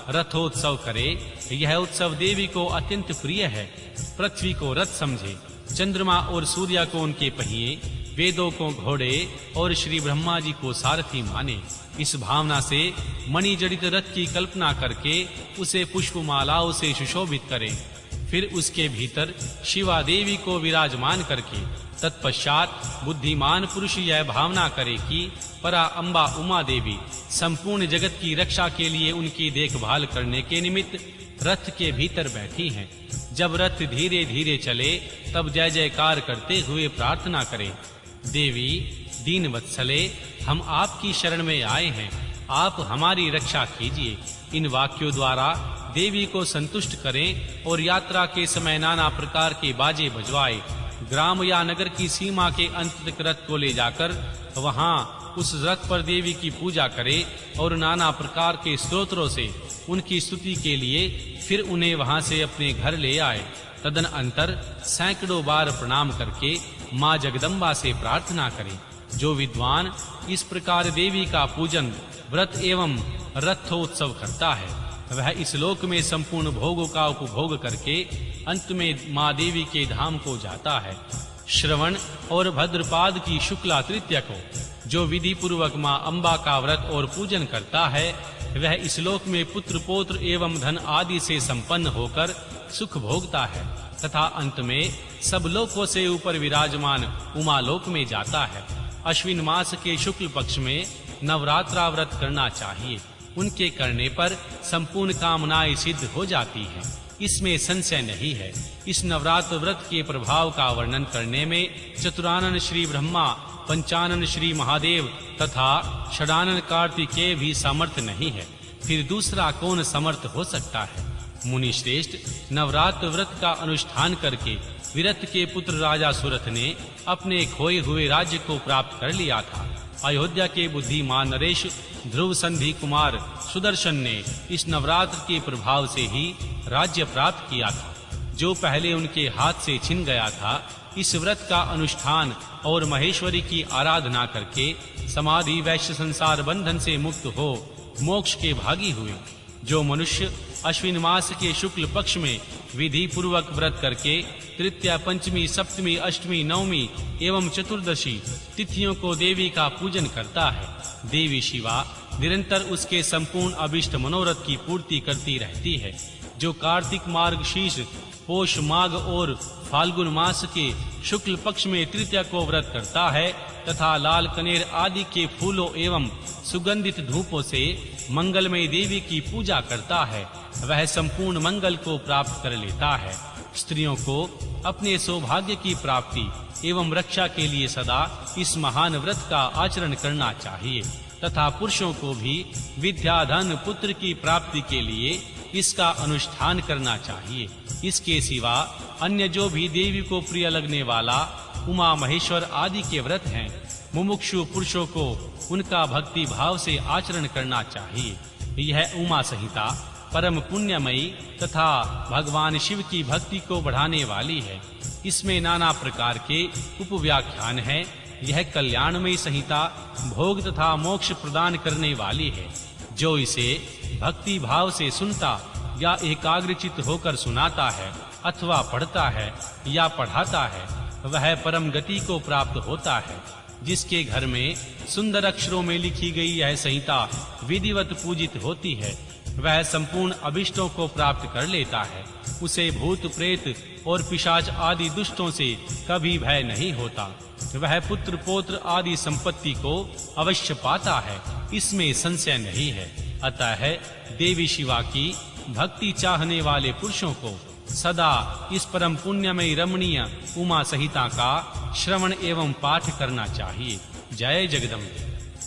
Speaker 3: रथोत्सव करे। यह उत्सव देवी को अत्यंत प्रिय है। पृथ्वी को रथ समझे, चंद्रमा और सूर्य को उनके पहिए, वेदों को घोड़े और श्री ब्रह्मा जी को सारथी माने। इस भावना से मणि जड़ित रथ की कल्पना करके उसे पुष्पमालाओं से सुशोभित करें। फिर उसके भीतर शिवा देवी को विराजमान करके तत्पश्चात बुद्धिमान पुरुष यह भावना करे कि परा अम्बा उमा देवी संपूर्ण जगत की रक्षा के लिए उनकी देखभाल करने के निमित्त रथ के भीतर बैठी हैं। जब रथ धीरे धीरे चले तब जय जयकार करते हुए प्रार्थना करें, देवी दीन वत्सले, हम आपकी शरण में आए हैं, आप हमारी रक्षा कीजिए। इन वाक्यों द्वारा देवी को संतुष्ट करें और यात्रा के समय नाना प्रकार के बाजे बजवाए ग्राम या नगर की सीमा के अंत तक रथ को ले जाकर वहां उस रथ पर देवी की पूजा करे और नाना प्रकार के स्तोत्रों से उनकी स्तुति के लिए फिर उन्हें वहां से अपने घर ले आए। तदन अंतर सैकड़ों बार प्रणाम करके माँ जगदम्बा से प्रार्थना करें। जो विद्वान इस प्रकार देवी का पूजन व्रत एवं रथोत्सव करता है वह इस लोक में संपूर्ण भोगों का उपभोग करके अंत में माँ देवी के धाम को जाता है। श्रवण और भद्रपाद की शुक्ला तृतीया को जो विधि पूर्वक माँ अम्बा का व्रत और पूजन करता है वह इस लोक में पुत्र पौत्र एवं धन आदि से संपन्न होकर सुख भोगता है तथा अंत में सब लोकों से ऊपर विराजमान उमा लोक में जाता है। अश्विन मास के शुक्ल पक्ष में नवरात्रा व्रत करना चाहिए। उनके करने पर संपूर्ण कामनाएं सिद्ध हो जाती हैं, इसमें संशय नहीं है। इस नवरात्र व्रत के प्रभाव का वर्णन करने में चतुरानन श्री ब्रह्मा, पंचानन श्री महादेव तथा षडानन कार्तिकेय भी समर्थ नहीं है, फिर दूसरा कौन समर्थ हो सकता है। मुनि श्रेष्ठ, नवरात्र व्रत का अनुष्ठान करके विरत के पुत्र राजा सुरथ ने अपने खोए हुए राज्य को प्राप्त कर लिया था। अयोध्या के बुद्धिमान नरेश ध्रुव संधि कुमार सुदर्शन ने इस नवरात्र के प्रभाव से ही राज्य प्राप्त किया था, जो पहले उनके हाथ से छिन गया था। इस व्रत का अनुष्ठान और महेश्वरी की आराधना करके समाधि वैश्य संसार बंधन से मुक्त हो मोक्ष के भागी हुए। जो मनुष्य अश्विन मास के शुक्ल पक्ष में विधि पूर्वक व्रत करके तृतीया, पंचमी, सप्तमी, अष्टमी, नवमी एवं चतुर्दशी तिथियों को देवी का पूजन करता है, देवी शिवा निरंतर उसके संपूर्ण अभिष्ट मनोरथ की पूर्ति करती रहती है। जो कार्तिक, मार्गशीर्ष, पोष, माघ और फाल्गुन मास के शुक्ल पक्ष में तृतीया को व्रत करता है तथा लाल कनेर आदि के फूलों एवं सुगंधित धूपों से मंगलमय देवी की पूजा करता है, वह संपूर्ण मंगल को प्राप्त कर लेता है। स्त्रियों को अपने सौभाग्य की प्राप्ति एवं रक्षा के लिए सदा इस महान व्रत का आचरण करना चाहिए तथा पुरुषों को भी विद्या, धन, पुत्र की प्राप्ति के लिए इसका अनुष्ठान करना चाहिए। इसके सिवा अन्य जो भी देवी को प्रिय लगने वाला उमा, महेश्वर आदि के व्रत हैं, मुमुक्षु पुरुषों को उनका भक्ति भाव से आचरण करना चाहिए। यह उमा संहिता परम पुण्यमयी तथा भगवान शिव की भक्ति को बढ़ाने वाली है। इसमें नाना प्रकार के उपव्याख्यान हैं। यह कल्याणमयी संहिता भोग तथा मोक्ष प्रदान करने वाली है। जो इसे भक्ति भाव से सुनता या एकाग्रचित होकर सुनाता है अथवा पढ़ता है या पढ़ाता है वह परम गति को प्राप्त होता है। जिसके घर में सुंदर अक्षरों में लिखी गई यह संहिता विधिवत पूजित होती है वह संपूर्ण अभिष्टों को प्राप्त कर लेता है। उसे भूत, प्रेत और पिशाच आदि दुष्टों से कभी भय नहीं होता। वह पुत्र, पौत्र आदि संपत्ति को अवश्य पाता है, इसमें संशय नहीं है। अतः देवी शिवा की भक्ति चाहने वाले पुरुषों को सदा इस परम पुण्यमय रमणीय उमा संहिता का श्रवण एवं पाठ करना चाहिए। जय जगदम्बे।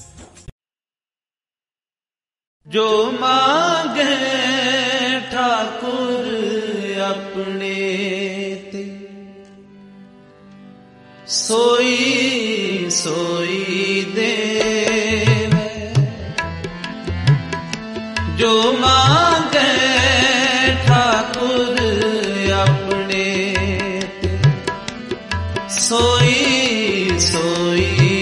Speaker 4: जो मांगे ठाकुर अपने ते, सोई सोई देवे। जो मांगे ठाकुर अपने ते, सोई सोई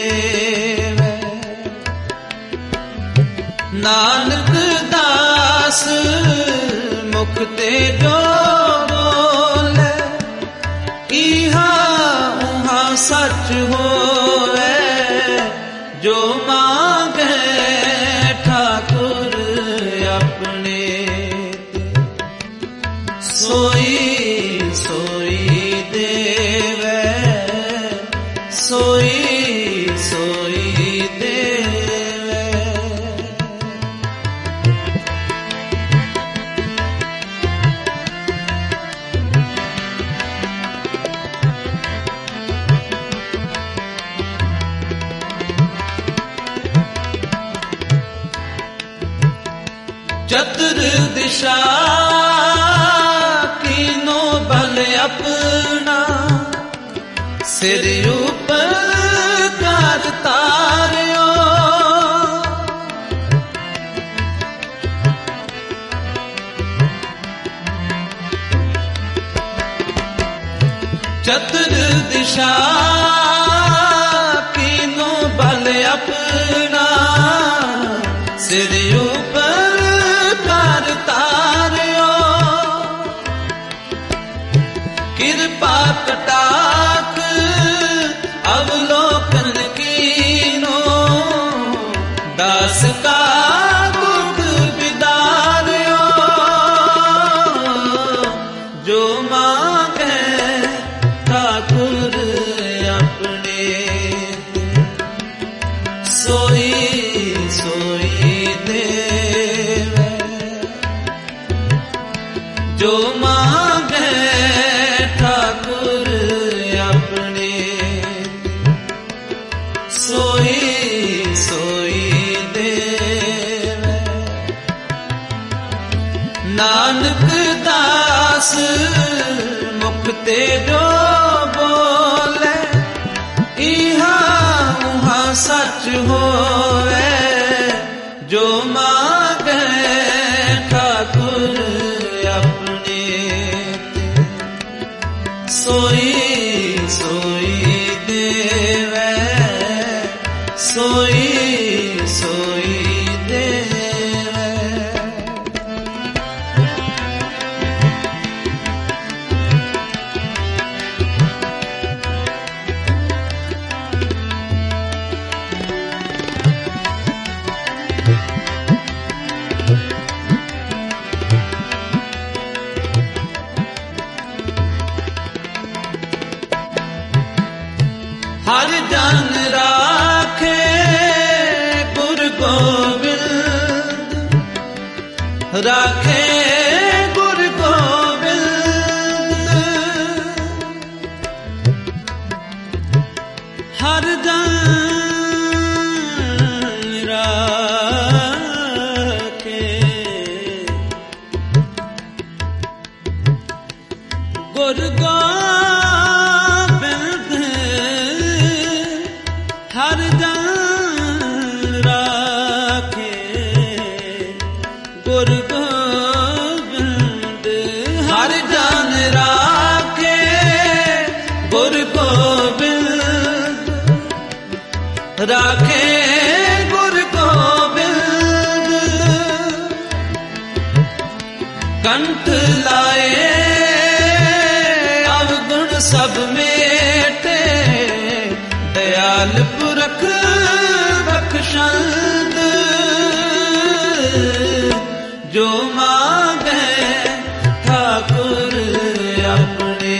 Speaker 4: देवे। नानक दास सच होवे जो मांगे ठाकुर अपने सोई सोई देवे सोई सोई देवे। चतुर दिशा कीनो बल अपना सिर ऊपर काज तारियो। चतुर दिशा कीनो बल अपना सिर ऊपर तारियो। कृपा कटाक अवलोकन कीनो दास का दुख बिदारियो। जो मांगे ठाकुर अपने सोई सोई देवे। जो मांगे ठाकुर अपने सोई सोई देवे। नानक दास मुख ते जो बोले इहा उहा सच होवे। जो मांगे ठाकुर अपने सोई सोई देवे सोई सोई देवे। हर जन राखे गुरु गोविंद राखे गुरु गोविंद। हर जन राखे गुरु गोविंद। हर जन राखे गुरु गोविंद। हर जन राखे गुरु गोविंद राखे गुरु गोविंद। कंठ लाए अवगुण सब मेटे दयाल पुरख बख्शंद। जो मांगे ठाकुर अपने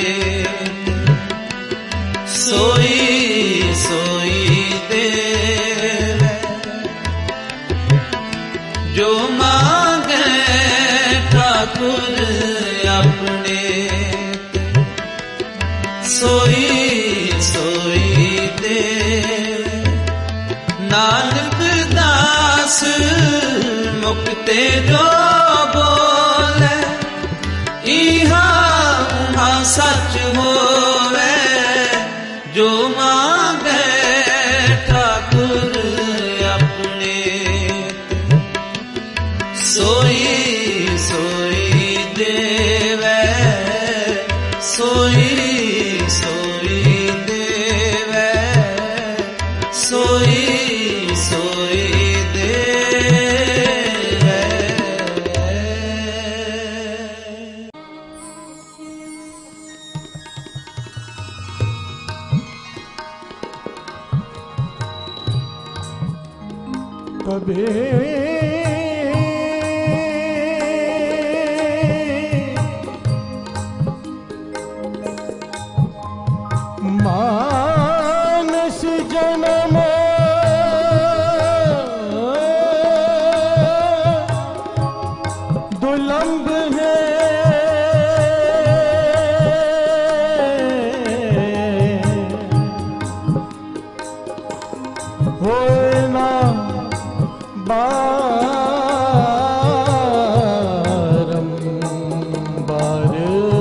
Speaker 4: सोई सोई देवे। जो मांगे ठाकुर अपने सोई सोई देवे। नानक दास मुख ते जो बोले इहा उहा सच होवे। जो मांगे ठाकुर अपने सोई सोई देवे सोई सोई देवे सोई सोई देवे।
Speaker 5: मानस जन्म दुलंब है, होए ना बारंबार।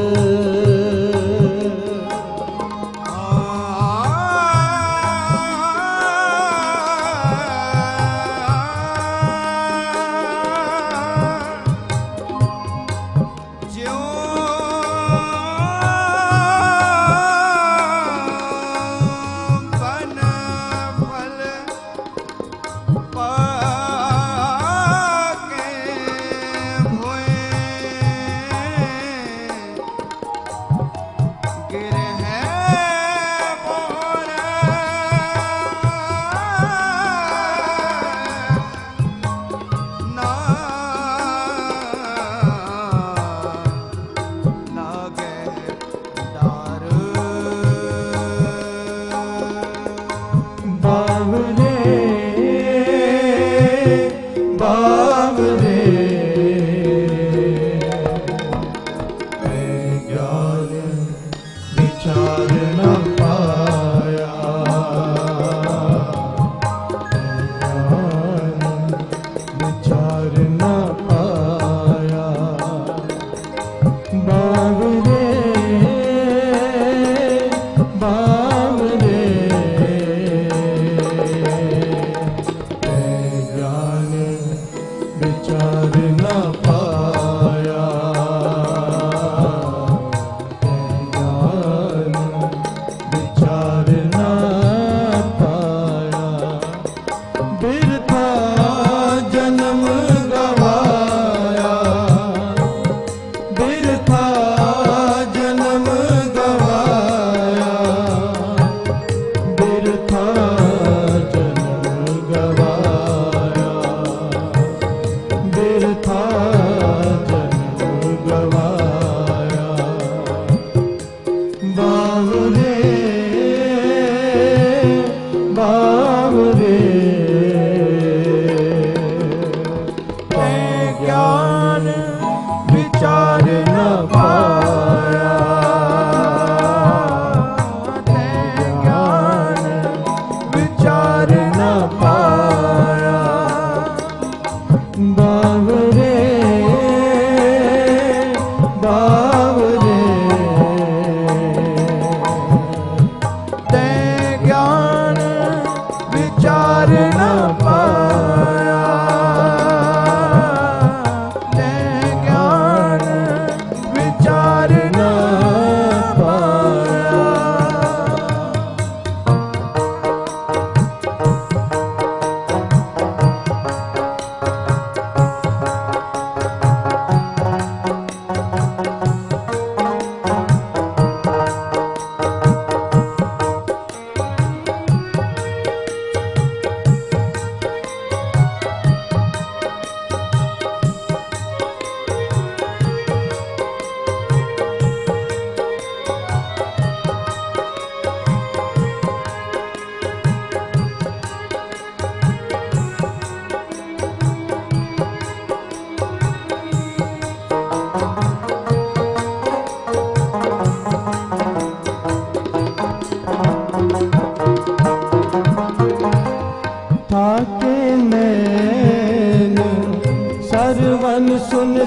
Speaker 5: सुन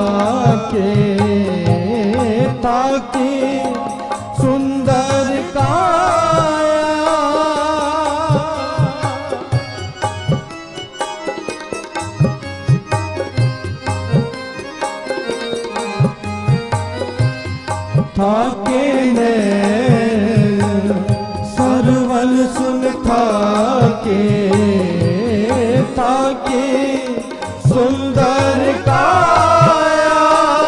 Speaker 5: थाके ताकि सुंदर काया थाके सरवन सुन थाके ताकि सुंदर काया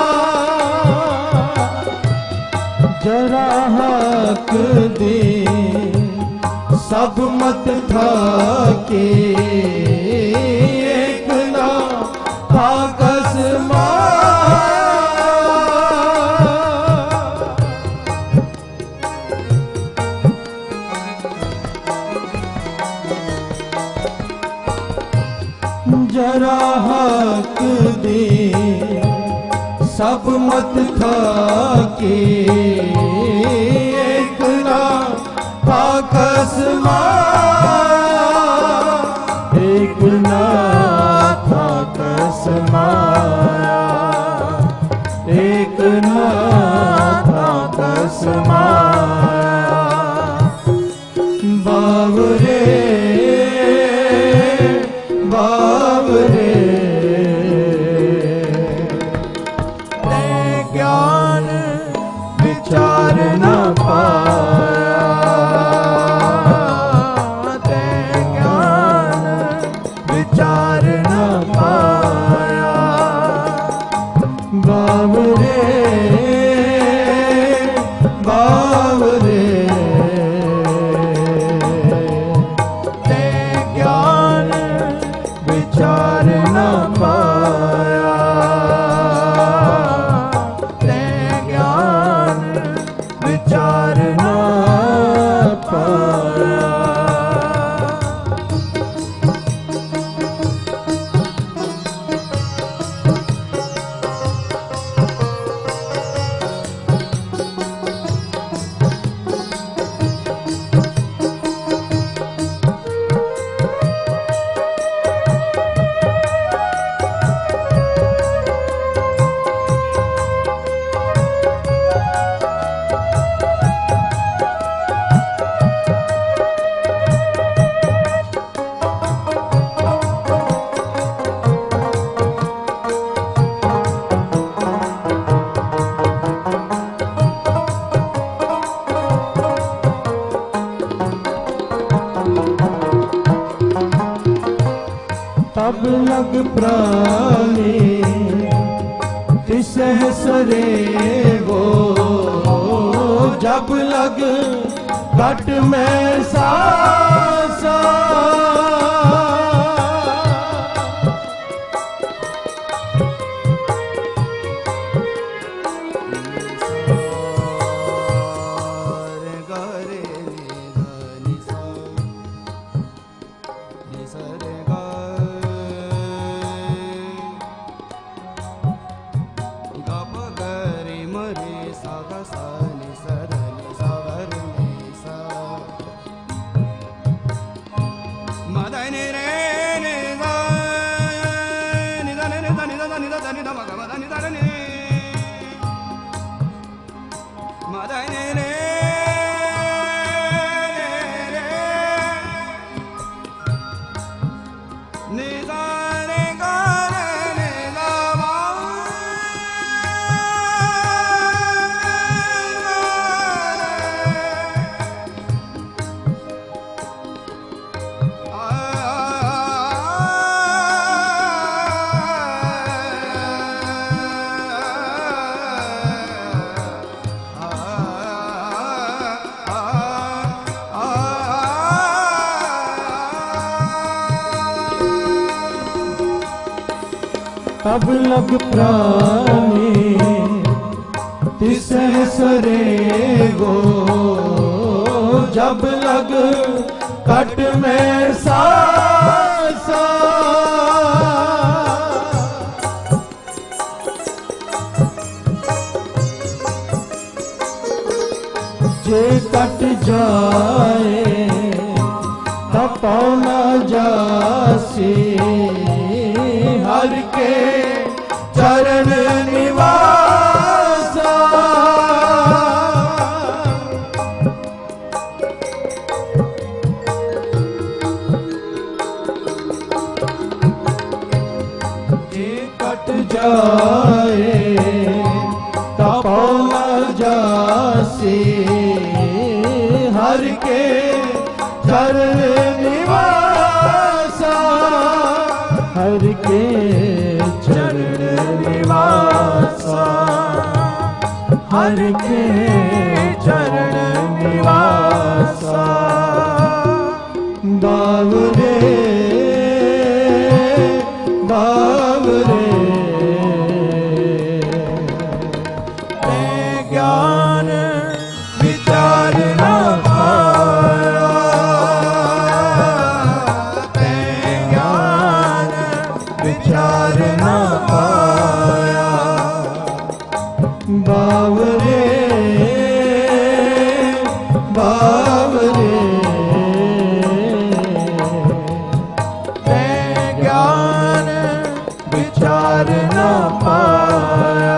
Speaker 5: जरा हक दे सब मत थाके जरा हक दे सब मत थाके एक ना थाकस माया एक ना थाकस माया एक ना थाकस माया बावरे बावरे ते ज्ञान विचार न पाया ते ज्ञान विचार न पाया बावरे बावरे ते ज्ञान विचार न पाया ते ज्ञान विचार न पाया। तब लग प्राणी तिसह सरे वो जब लग घट में सासा तब लग प्राणी तिसह सरे गो जब लग कट में सासा जे कट जाए तब पौना जासी हर के चरण निवासा जे कट जाए तब न जासी हर के चरण निवासा हर के चरण निवासा हर के चरण निवासा बावरे बावरे ते ज्ञान विचार न पाया ते ज्ञान बावरे ते ज्ञान विचार न पाया,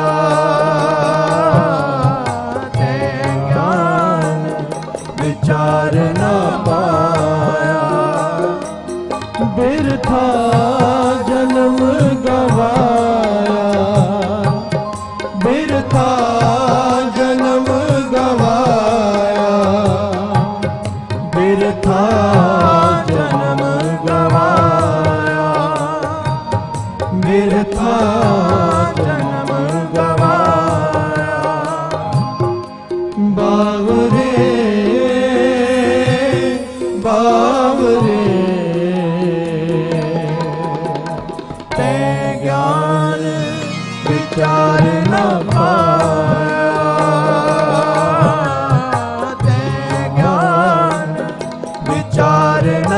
Speaker 5: ते ज्ञान विचार न पाया। बिरथा जन्म गवाया, बिरथा जन्म गवाया, बिरथा जन्म गवाया, बिरथा जन्म गवाया। बावरे बावरे ते ज्ञान विचार न पाया, ते ज्ञान विचार न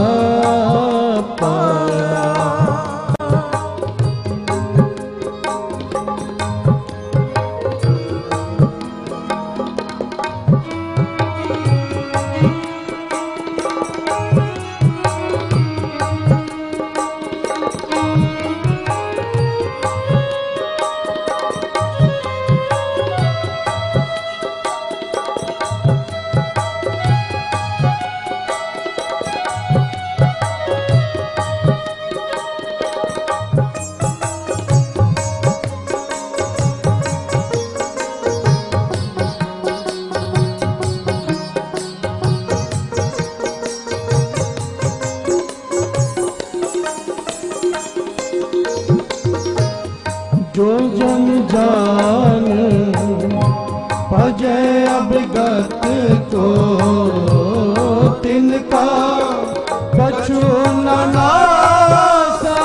Speaker 5: पाया। जो जन जान भजे अभिगत को, तिनका कछु न नासा।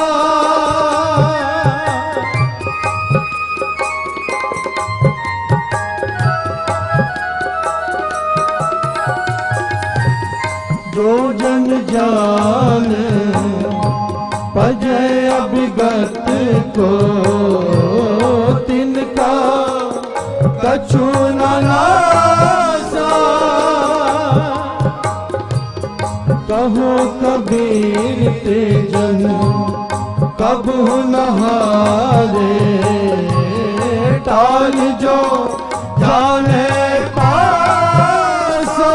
Speaker 5: जो जन जान भजे अभिगत को, तिनका कछु न नासा। कहो कबीर ते जन कबहु न हारे, टाल जो जाने पासा।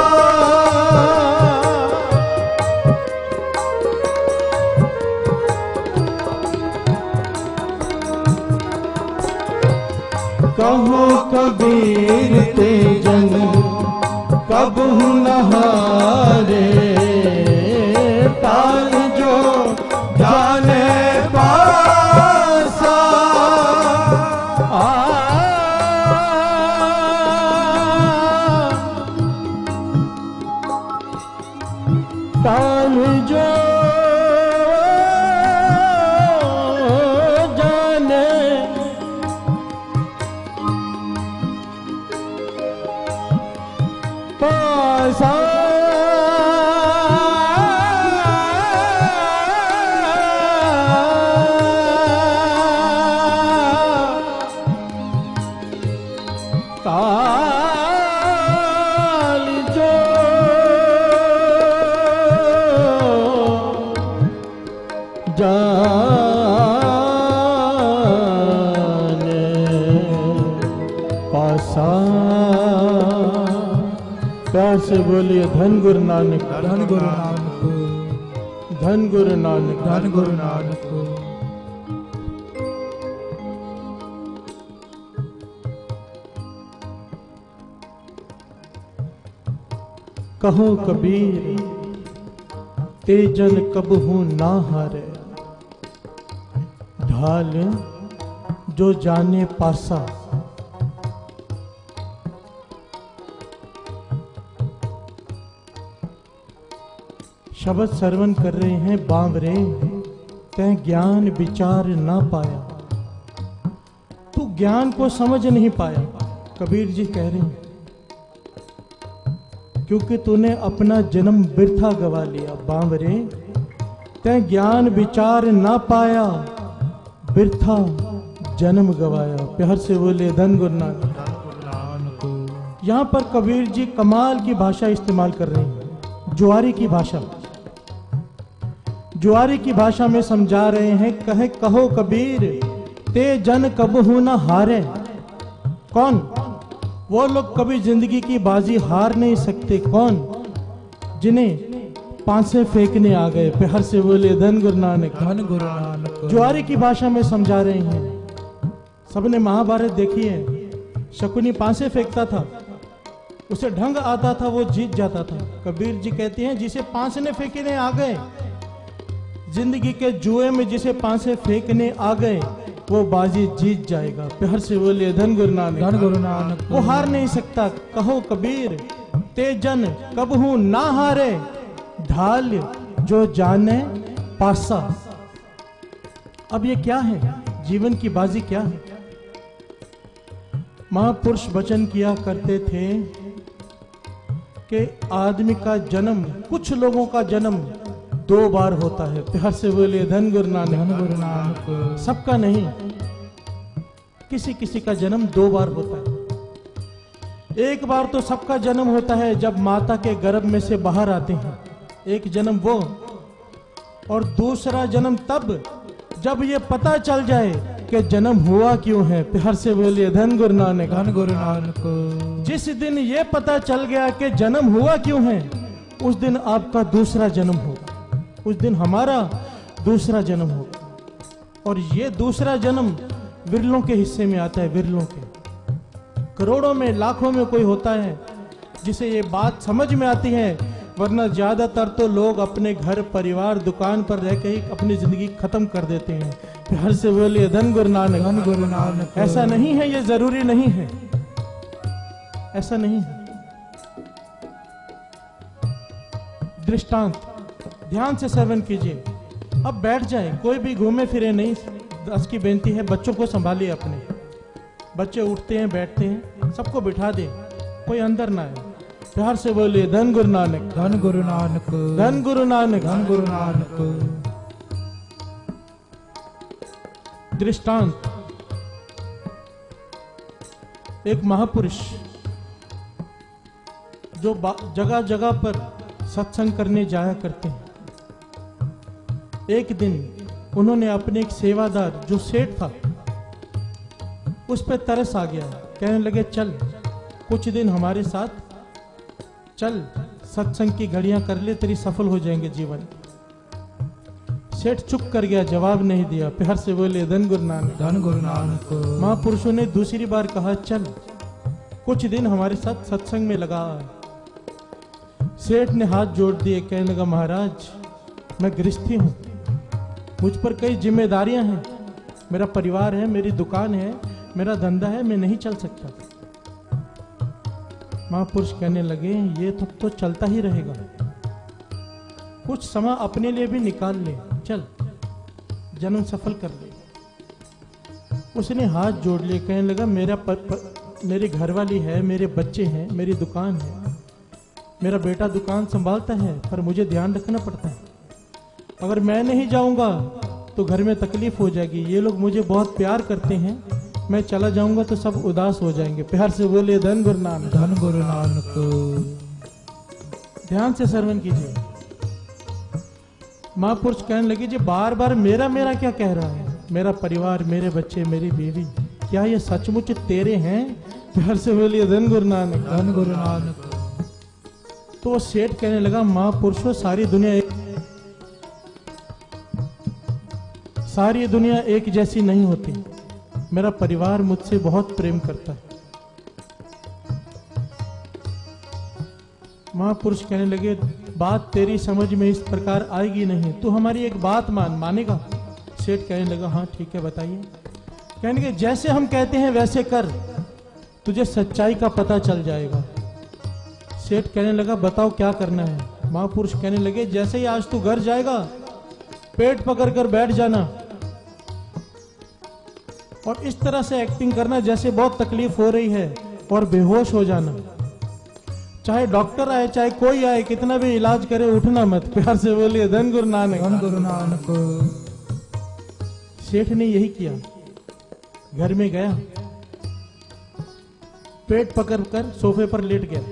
Speaker 5: कहो कबीर ते जन कबहु न हारे, टाल जो जाने पासा। टाल जो जाने पासा। ताल जो जाने पासा। प्यार से बोलिए धन गुरु नानक, धन गुरु नानक, धन गुरु नानक, धन गुरु नानक। कहो कबीर ते जन कबहू ना हारे, ढाल जो जाने पासा। शब्द श्रवण कर रहे हैं बावरे, तै ज्ञान विचार ना पाया। तू ज्ञान को समझ नहीं पाया, कबीर जी कह रहे हैं, क्योंकि तूने अपना जन्म बिरथा गवा लिया। बावरे तै ज्ञान विचार ना पाया, बिरथा जन्म गवाया। प्यार से बोले धन गुरु नानक, यहां पर कबीर जी कमाल की भाषा इस्तेमाल कर रहे हैं, जुआरी की भाषा। जुआरी की भाषा में समझा रहे हैं, कहे कहो कबीर ते जन कबहू न हारे। कौन? वो लोग कभी जिंदगी की बाजी हार नहीं सकते। कौन? जिन्हें पांसे फेंकने आ गए। प्यार से बोले धन गुरु नानक,
Speaker 6: धन गुरु नानक।
Speaker 5: जुआरी की भाषा में समझा रहे हैं। सबने महाभारत देखी है, शकुनी पांसे फेंकता था, उसे ढंग आता था, वो जीत जाता था। कबीर जी कहते हैं जिसे पांसे फेंकने आ गए, जिंदगी के जुए में जिसे पांसे फेंकने आ गए, वो बाजी जीत जाएगा। प्यार से बोले धन गुरु नानक,
Speaker 6: धन गुरु नानक।
Speaker 5: वो हार नहीं सकता। कहो कबीर ते जन कबहू ना हारे, ढाल जो जाने पासा। अब ये क्या है? जीवन की बाजी क्या है? महापुरुष वचन किया करते थे कि आदमी का जन्म, कुछ लोगों का जन्म 2 बार होता है। प्यार से बोले धन गुरु नानक,
Speaker 6: धन गुरु नानक।
Speaker 5: सबका नहीं, किसी किसी का जन्म 2 बार होता है। एक बार तो सबका जन्म होता है जब माता के गर्भ में से बाहर आते हैं, एक जन्म वो। और दूसरा जन्म तब जब ये पता चल जाए कि जन्म हुआ क्यों है। प्यार से बोलिए धन गुरु नानक,
Speaker 6: धन गुरु नानक।
Speaker 5: जिस दिन ये पता चल गया कि जन्म हुआ क्यों है, उस दिन आपका दूसरा जन्म होगा, उस दिन हमारा दूसरा जन्म होगा। और ये दूसरा जन्म विरलों के हिस्से में आता है, विरलों के। करोड़ों में, लाखों में कोई होता है जिसे ये बात समझ में आती है, वरना ज्यादातर तो लोग अपने घर परिवार दुकान पर रह के ही अपनी जिंदगी खत्म कर देते हैं। प्यार से बोलिए धन गुरु नानक,
Speaker 6: धन गुरु नानक।
Speaker 5: ऐसा नहीं है, ये जरूरी नहीं है, ऐसा नहीं है। दृष्टांत ध्यान से श्रवण कीजिए। अब बैठ जाए, कोई भी घूमे फिरे नहीं। 10 की बेनती है, बच्चों को संभालिए अपने। बच्चे उठते हैं, बैठते हैं, सबको बिठा दे, कोई अंदर ना आए। प्यार से बोलिए धन गुरु नानक,
Speaker 6: धन गुरु नानक।
Speaker 5: धन गुरु नानक,
Speaker 6: धन गुरु नानक।
Speaker 5: दृष्टांत, एक महापुरुष जो जगह जगह पर सत्संग करने जाया करते हैं, एक दिन उन्होंने अपने एक सेवादार जो सेठ था उस पर तरस आ गया। कहने लगे चल कुछ दिन हमारे साथ चल, सत्संग की घड़ियां कर ले, तेरी सफल हो जाएंगे जीवन। सेठ चुप कर गया, जवाब नहीं दिया। प्यार से बोले धन गुरु नानक,
Speaker 6: धन गुरु नानक।
Speaker 5: महापुरुषों ने दूसरी बार कहा चल कुछ दिन हमारे साथ सत्संग में लगा। सेठ ने हाथ जोड़ दिए, कहने लगा महाराज मैं गृहस्थी हूं, मुझ पर कई जिम्मेदारियां हैं, मेरा परिवार है, मेरी दुकान है, मेरा धंधा है, मैं नहीं चल सकता। महापुरुष कहने लगे ये तो चलता ही रहेगा, कुछ समय अपने लिए भी निकाल ले, चल जन्म सफल कर ले। उसने हाथ जोड़ लिए, कहने लगा मेरी घरवाली है, मेरे बच्चे हैं, मेरी दुकान है, मेरा बेटा दुकान संभालता है, पर मुझे ध्यान रखना पड़ता है। अगर मैं नहीं जाऊंगा तो घर में तकलीफ हो जाएगी, ये लोग मुझे बहुत प्यार करते हैं, मैं चला जाऊंगा तो सब उदास हो जाएंगे। प्यार से बोले धन गुरु नानक,
Speaker 6: धन गुरु नानक।
Speaker 5: ध्यान से श्रवण कीजिए। महापुरुष कहने लगे जी बार बार मेरा मेरा क्या कह रहा है, मेरा परिवार, मेरे बच्चे, मेरी बीवी, क्या ये सचमुच तेरे हैं? प्यार से बोलिए धन गुरु नानक,
Speaker 6: धन गुरु नानक।
Speaker 5: तो सेठ कहने लगा महापुरुषों सारी दुनिया एक जैसी नहीं होती, मेरा परिवार मुझसे बहुत प्रेम करता है। महापुरुष कहने लगे बात तेरी समझ में इस प्रकार आएगी नहीं, तू हमारी एक बात मानेगा? सेठ कहने लगा हाँ ठीक है बताइए। कहने लगे जैसे हम कहते हैं वैसे कर, तुझे सच्चाई का पता चल जाएगा। सेठ कहने लगा बताओ क्या करना है? महापुरुष कहने लगे जैसे ही आज तू घर जाएगा पेट पकड़कर बैठ जाना और इस तरह से एक्टिंग करना जैसे बहुत तकलीफ हो रही है और बेहोश हो जाना। चाहे डॉक्टर आए, चाहे कोई आए, कितना भी इलाज करे, उठना मत। प्यार से बोलिए धन गुरु नानक,
Speaker 6: धन गुरु नानक।
Speaker 5: सेठ ने यही किया, घर में गया, पेट पकड़कर सोफे पर लेट गया।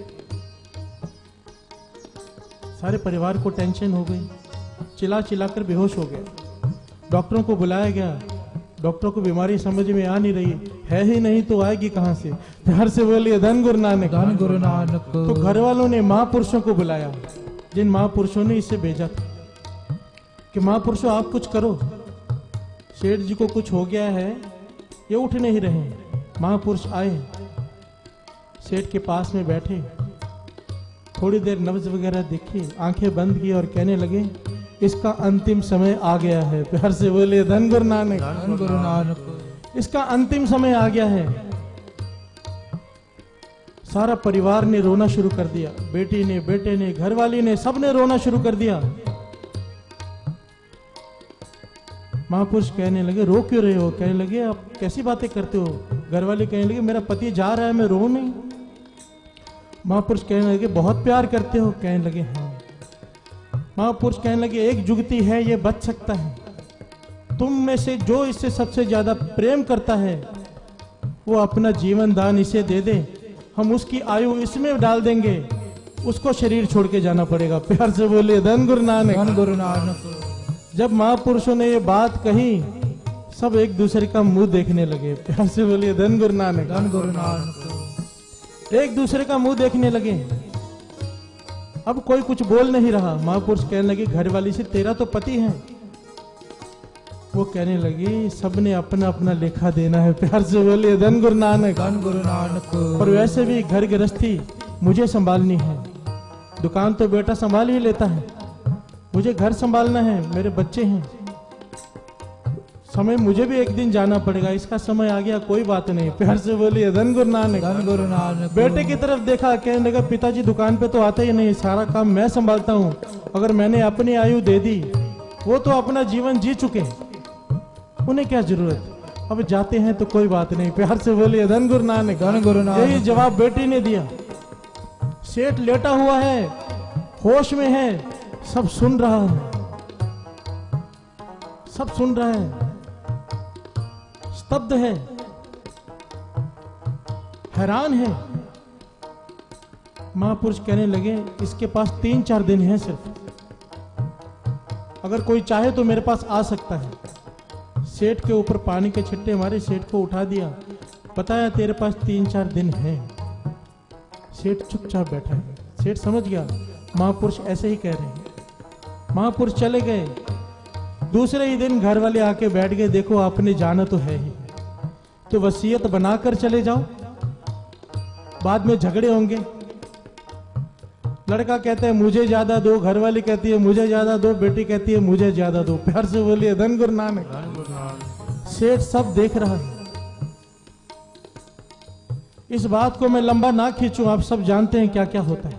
Speaker 5: सारे परिवार को टेंशन हो गई, चिल्ला चिल्लाकर बेहोश हो गया। डॉक्टरों को बुलाया गया, डॉक्टरों को बीमारी समझ में आ नहीं रही, है ही नहीं तो आएगी कहां से। प्यार से बोलिए धन गुरु नानक,
Speaker 6: धन गुरु नानक।
Speaker 5: तो घर वालों ने महापुरुषों को बुलाया, जिन महापुरुषों ने इसे भेजा था कि महापुरुषों आप कुछ करो, सेठ जी को कुछ हो गया है, ये उठ नहीं रहे। महापुरुष आए, सेठ के पास में बैठे, थोड़ी देर नब्ज वगैरह देखी, आंखें बंद की और कहने लगे इसका अंतिम समय आ गया है। प्यार से बोले धन गुरु नानक,
Speaker 6: धन गुरु नानक।
Speaker 5: इसका अंतिम समय आ गया है। सारा परिवार ने रोना शुरू कर दिया, बेटी ने, बेटे ने, घरवाली ने, सबने रोना शुरू कर दिया। महापुरुष कहने लगे रो क्यों रहे हो? कहने लगे आप कैसी बातें करते हो? घरवाले कहने लगे मेरा पति जा रहा है, मैं रो नहीं। महापुरुष कहने लगे बहुत प्यार करते हो? कहने लगे हाँ। महापुरुष कहने लगे एक जुगती है, ये बच सकता है। तुम में से जो इससे सबसे ज्यादा प्रेम करता है वो अपना जीवन दान इसे दे दे, हम उसकी आयु इसमें डाल देंगे, उसको शरीर छोड़ के जाना पड़ेगा। प्यार से बोले धन गुरु नानक,
Speaker 6: धन गुरु नानक।
Speaker 5: जब महापुरुषों ने ये बात कही सब एक दूसरे का मुंह देखने लगे। प्यार से बोलिए धन गुरु नानक,
Speaker 6: धन गुरु नानक।
Speaker 5: एक दूसरे का मुंह देखने लगे। अब कोई कुछ बोल नहीं रहा। महापुरुष कहने लगे घरवाली से तेरा तो पति है। वो कहने लगी सबने अपना अपना लेखा देना है। प्यार से बोलिए धन गुरु नानक,
Speaker 6: धन गुरु नानक।
Speaker 5: और वैसे भी घर गृहस्थी मुझे संभालनी है, दुकान तो बेटा संभाल ही लेता है, मुझे घर संभालना है, मेरे बच्चे हैं, समय मुझे भी एक दिन जाना पड़ेगा, इसका समय आ गया, कोई बात नहीं। प्यार से बोलिए धन गुरु नानक,
Speaker 6: धन गुरु नानक।
Speaker 5: बेटे की तरफ देखा, कहने लगा पिताजी दुकान पे तो आते ही नहीं, सारा काम मैं संभालता हूँ, अगर मैंने अपनी आयु दे दी, वो तो अपना जीवन जी चुके, उन्हें क्या जरूरत, अब जाते हैं तो कोई बात नहीं। प्यार से बोलिए धन गुरु नानक,
Speaker 6: धन गुरु नानक।
Speaker 5: यही जवाब बेटी ने दिया। सेठ लेटा हुआ है, होश में है, सब सुन रहा है, सब सुन रहा है, स्तब्ध है, हैरान है। महापुरुष कहने लगे इसके पास 3-4 दिन है सिर्फ, अगर कोई चाहे तो मेरे पास आ सकता है। सेठ के ऊपर पानी के छिट्टे मारे, सेठ को उठा दिया, बताया तेरे पास 3-4 दिन है। सेठ चुपचाप बैठा है। सेठ समझ गया महापुरुष ऐसे ही कह रहे हैं। महापुरुष चले गए। दूसरे ही दिन घर वाले आके बैठ गए, देखो आपने जाना तो है ही, तो वसीयत बनाकर चले जाओ, बाद में झगड़े होंगे। लड़का कहता है मुझे ज्यादा दो, घरवाली कहती है मुझे ज्यादा दो, बेटी कहती है मुझे ज्यादा दो। प्यार से बोलिए धन गुरु नानक। सेठ सब देख रहा है। इस बात को मैं लंबा ना खींचूं, आप सब जानते हैं क्या क्या होता है।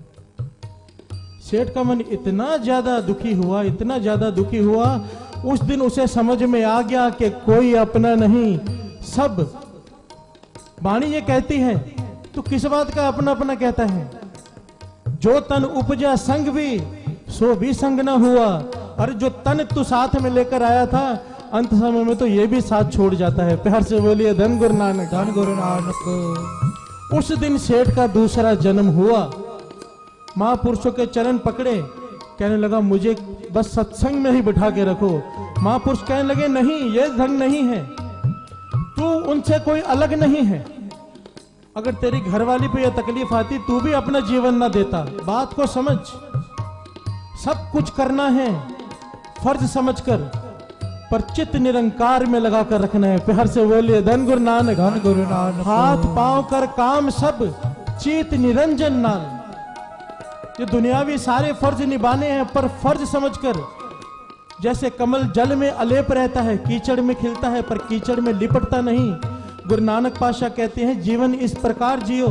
Speaker 5: सेठ का मन इतना ज्यादा दुखी हुआ, इतना ज्यादा दुखी हुआ, उस दिन उसे समझ में आ गया कि कोई अपना नहीं, सब। वाणी ये कहती है तो किस बात का अपना अपना कहता है। जो तन उपजा संग भी, सो भी संग न हुआ। और जो तन तू साथ में लेकर आया था, अंत समय में तो ये भी साथ छोड़ जाता है। प्यार से बोलिए धन गुरु नानक,
Speaker 6: धन गुरु नानक।
Speaker 5: उस दिन सेठ का दूसरा जन्म हुआ। महापुरुषों के चरण पकड़े, कहने लगा मुझे बस सत्संग में ही बिठा के रखो। महापुरुष कहने लगे नहीं, ये ढंग नहीं है, तू उनसे कोई अलग नहीं है। अगर तेरी घरवाली पे यह तकलीफ आती, तू भी अपना जीवन ना देता। बात को समझ, सब कुछ करना है फर्ज समझकर, पर चित्त निरंकार में लगाकर रखना है। प्यार से बोलिए धन गुरु नानक,
Speaker 6: धन गुरु नानक।
Speaker 5: हाथ पांव कर काम सब, चित निरंजन नाल। ये दुनियावी सारे फर्ज निभाने हैं, पर फर्ज समझकर। जैसे कमल जल में अलेप रहता है, कीचड़ में खिलता है, पर कीचड़ में लिपटता नहीं। गुरु नानक पातशाह कहते हैं जीवन इस प्रकार जियो,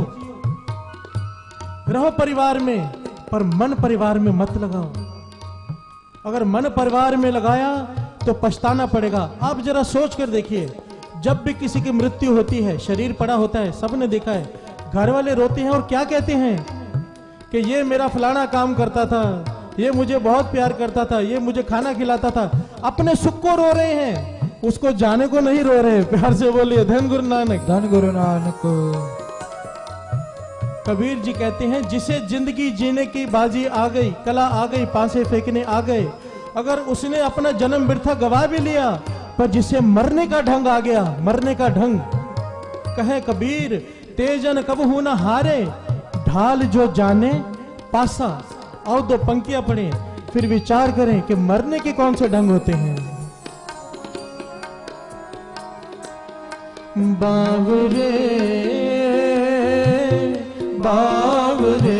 Speaker 5: रहो परिवार में, पर मन परिवार में मत लगाओ। अगर मन परिवार में लगाया तो पछताना पड़ेगा। आप जरा सोच कर देखिए, जब भी किसी की मृत्यु होती है, शरीर पड़ा होता है, सबने देखा है, घर वाले रोते हैं और क्या कहते हैं कि ये मेरा फलाना काम करता था, ये मुझे बहुत प्यार करता था, ये मुझे खाना खिलाता था। अपने सुख को रो रहे हैं, उसको जाने को नहीं रो रहे। प्यार से बोलिए धन गुरु नानक,
Speaker 6: धन गुरु नानक।
Speaker 5: कबीर जी कहते हैं जिसे जिंदगी जीने की बाजी आ गई, कला आ गई, पासे फेंकने आ गए, अगर उसने अपना जन्म बिरथा गवा भी लिया, पर जिसे मरने का ढंग आ गया, मरने का ढंग, कहे कबीर तेजन कबहू न हारे, ढाल जो जाने पासा। और दो पंक्तियां पढ़े, फिर विचार करें कि मरने के कौन से ढंग होते हैं। बावरे बावरे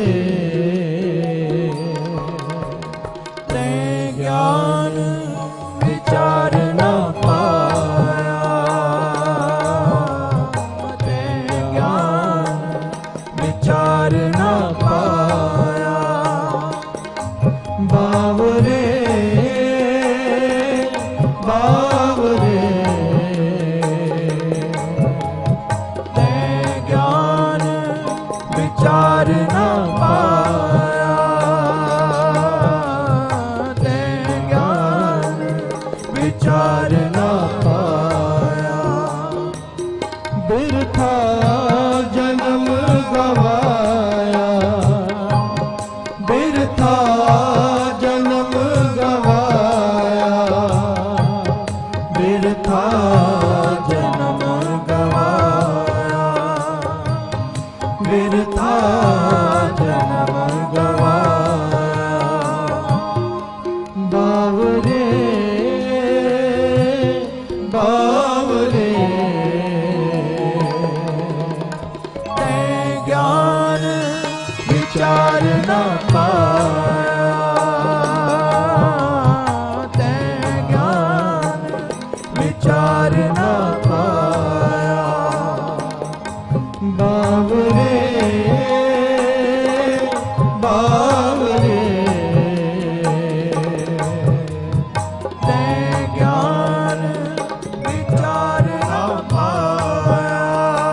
Speaker 5: ते ज्ञान विचार न पाया, ते ज्ञान विचार न पाया। बावरे बावरे विचार न पाया, ते ज्ञान विचार न पाया। बिरथा जन्म गवाया, बिरथा जन्म गवाया, बिरथा जन्म गवाया, बिरथा जन्म गवाया। बावरे बावरे ते ज्ञान विचार न पाया, ते ज्ञान विचार न पाया। बावरे बावरे ते ज्ञान विचार न पाया,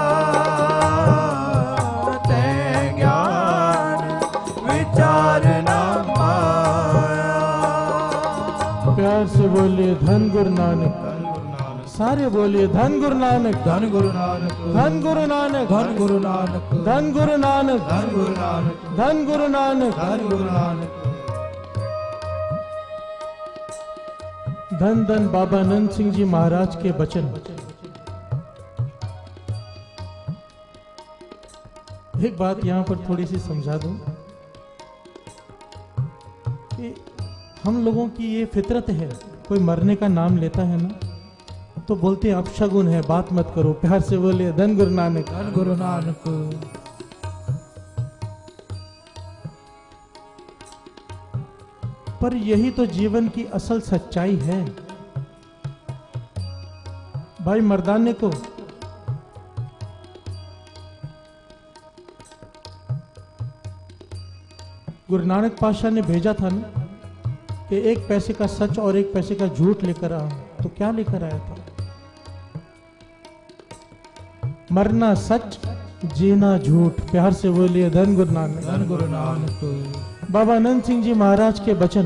Speaker 5: ते ज्ञान विचार न पाया। प्यार से बोलिए धन गुरु नानक, सारे बोलिए धन गुरु नानक,
Speaker 6: धन गुरु नानक,
Speaker 5: धन गुरु नानक,
Speaker 6: धन गुरु नानक,
Speaker 5: धन गुरु नानक,
Speaker 6: धन गुरु नानक,
Speaker 5: धन गुरु नानक,
Speaker 6: धन गुरु नानक।
Speaker 5: धन धन बाबा नंद सिंह जी महाराज के वचन। एक बात यहां पर थोड़ी सी समझा दूं कि हम लोगों की ये फितरत है, कोई मरने का नाम लेता है ना तो बोलते हैं अपशगुन है, बात मत करो। प्यार से बोले धन गुरु नानक,
Speaker 6: धन गुरु नानक।
Speaker 5: पर यही तो जीवन की असल सच्चाई है भाई मर्दाने को। गुरु नानक पातशाह ने भेजा था ना कि एक पैसे का सच और एक पैसे का झूठ लेकर आ, तो क्या लेकर आया था? मरना सच, जीना झूठ। प्यार से बोलिए धन गुरु नानक,
Speaker 6: धन गुरु नानक।
Speaker 5: बाबा नंद सिंह जी महाराज के वचन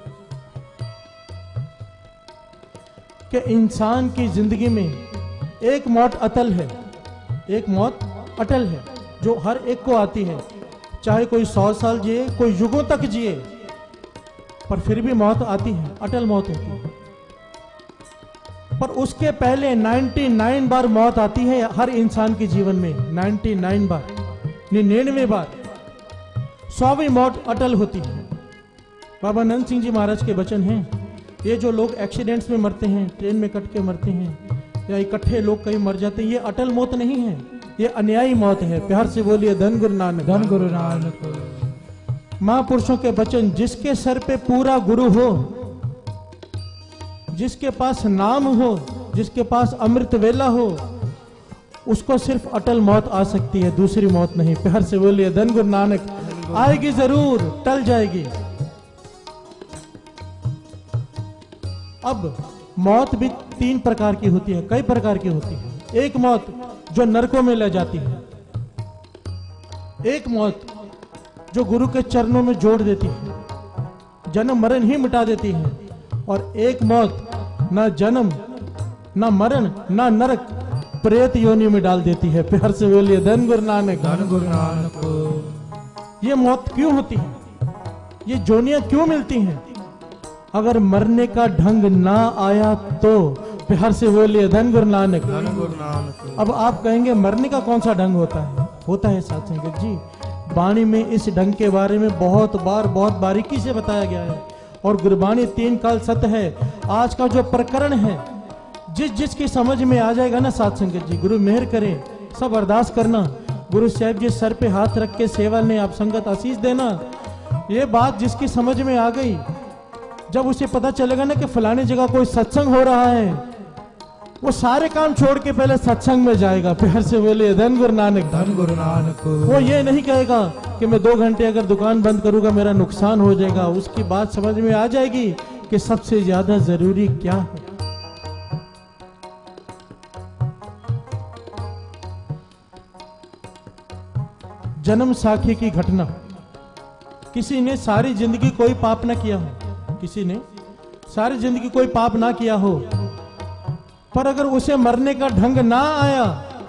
Speaker 5: कि इंसान की जिंदगी में एक मौत अटल है, एक मौत अटल है जो हर एक को आती है, चाहे कोई 100 साल जिए, कोई युगों तक जिए, पर फिर भी मौत आती है, अटल मौत होती है। पर उसके पहले 99 बार मौत आती है हर इंसान के जीवन में, 99 बार, 99 बार 100वीं मौत अटल होती है। बाबा नंद सिंह जी महाराज के वचन हैं, ये जो लोग एक्सीडेंट्स में मरते हैं, ट्रेन में कट के मरते हैं, या इकट्ठे लोग कहीं मर जाते हैं, ये अटल मौत नहीं है, ये अन्यायी मौत है। प्यार से बोलिए धन गुरु नानक,
Speaker 6: धन गुरु नानक।
Speaker 5: महापुरुषों के वचन, जिसके सर पे पूरा गुरु हो, जिसके पास नाम हो, जिसके पास अमृत वेला हो, उसको सिर्फ अटल मौत आ सकती है, दूसरी मौत नहीं। प्यार से बोलिए धन गुरु नानक। आएगी जरूर, टल जाएगी। अब मौत भी 3 प्रकार की होती है, कई प्रकार की होती है। एक मौत जो नरकों में ले जाती है, एक मौत जो गुरु के चरणों में जोड़ देती है, जन्म मरण ही मिटा देती है, और एक मौत ना जन्म ना मरण ना नरक, प्रेत योनि में डाल देती है। प्यार से बोलिए धन गुरु नानक।
Speaker 6: धन गुरु नानक।
Speaker 5: ये मौत क्यों होती है, ये जोनियां क्यों मिलती हैं? अगर मरने का ढंग ना आया तो प्यार से बोलिए धन गुरु नानक।
Speaker 6: धन गुरु नानक।
Speaker 5: अब आप कहेंगे मरने का कौन सा ढंग होता है? होता है साथ संगत जी, वाणी में इस ढंग के बारे में बहुत बारीकी से बताया गया है। और गुरबाणी 3 काल सत्य है। आज का जो प्रकरण है, जिसकी समझ में आ जाएगा ना साथ संगत जी, गुरु मेहर करे, सब अरदास करना, गुरु साहब जी सर पे हाथ रख के सेवा ने आप संगत आशीष देना। ये बात जिसकी समझ में आ गई, जब उसे पता चलेगा ना कि फलानी जगह कोई सत्संग हो रहा है, वो सारे काम छोड़ के पहले सत्संग में जाएगा। प्यार से बोले धन गुरु नानक।
Speaker 6: धन गुरु नानक।
Speaker 5: वो ये नहीं कहेगा कि मैं 2 घंटे अगर दुकान बंद करूंगा मेरा नुकसान हो जाएगा। उसकी बात समझ में आ जाएगी कि सबसे ज्यादा जरूरी क्या है। जन्म साखी की घटना, किसी ने सारी जिंदगी कोई पाप ना किया हो, किसी ने सारी जिंदगी कोई पाप ना किया हो, पर अगर उसे मरने का ढंग ना आया,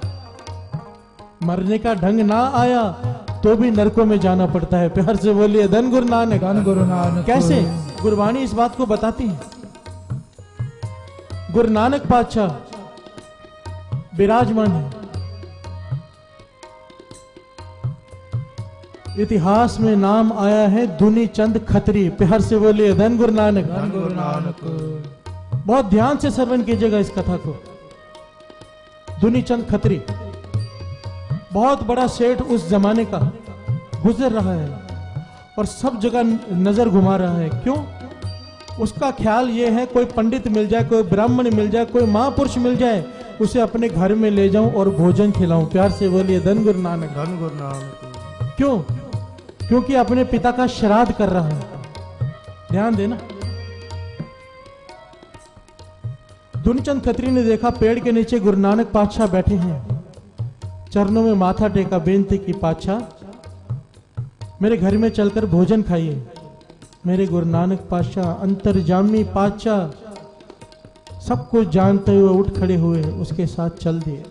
Speaker 5: मरने का ढंग ना आया तो भी नरकों में जाना पड़ता है। प्यार से बोलिए धन गुरु नानक।
Speaker 6: धन गुरु नानक।
Speaker 5: कैसे? गुरबाणी इस बात को बताती है। गुरु नानक पातशाह विराजमान है। इतिहास में नाम आया है दुनी चंद खत्री। प्यार से बोलिए धन गुरु नानक।
Speaker 6: धन गुरु नानक।
Speaker 5: बहुत ध्यान से श्रवण कीजिएगा इस कथा को। दुनी चंद खत्री बहुत बड़ा सेठ उस जमाने का गुजर रहा है और सब जगह नजर घुमा रहा है। क्यों? उसका ख्याल यह है कोई पंडित मिल जाए, कोई ब्राह्मण मिल जाए, कोई महापुरुष मिल जाए, उसे अपने घर में ले जाऊं और भोजन खिलाऊं। प्यार से बोलिए धन गुरु नानक।
Speaker 6: धन गुरु नानक।
Speaker 5: क्यों? क्योंकि अपने पिता का श्राद्ध कर रहा है। ध्यान देना। दुनीचंद खत्री ने देखा पेड़ के नीचे गुरु नानक पातशाह बैठे हैं, चरणों में माथा टेका, बेनती की, पातशाह मेरे घर में चलकर भोजन खाइए। मेरे गुरु नानक पातशाह अंतर्जामी पातशाह सब कुछ जानते हुए उठ खड़े हुए, उसके साथ चल दिए।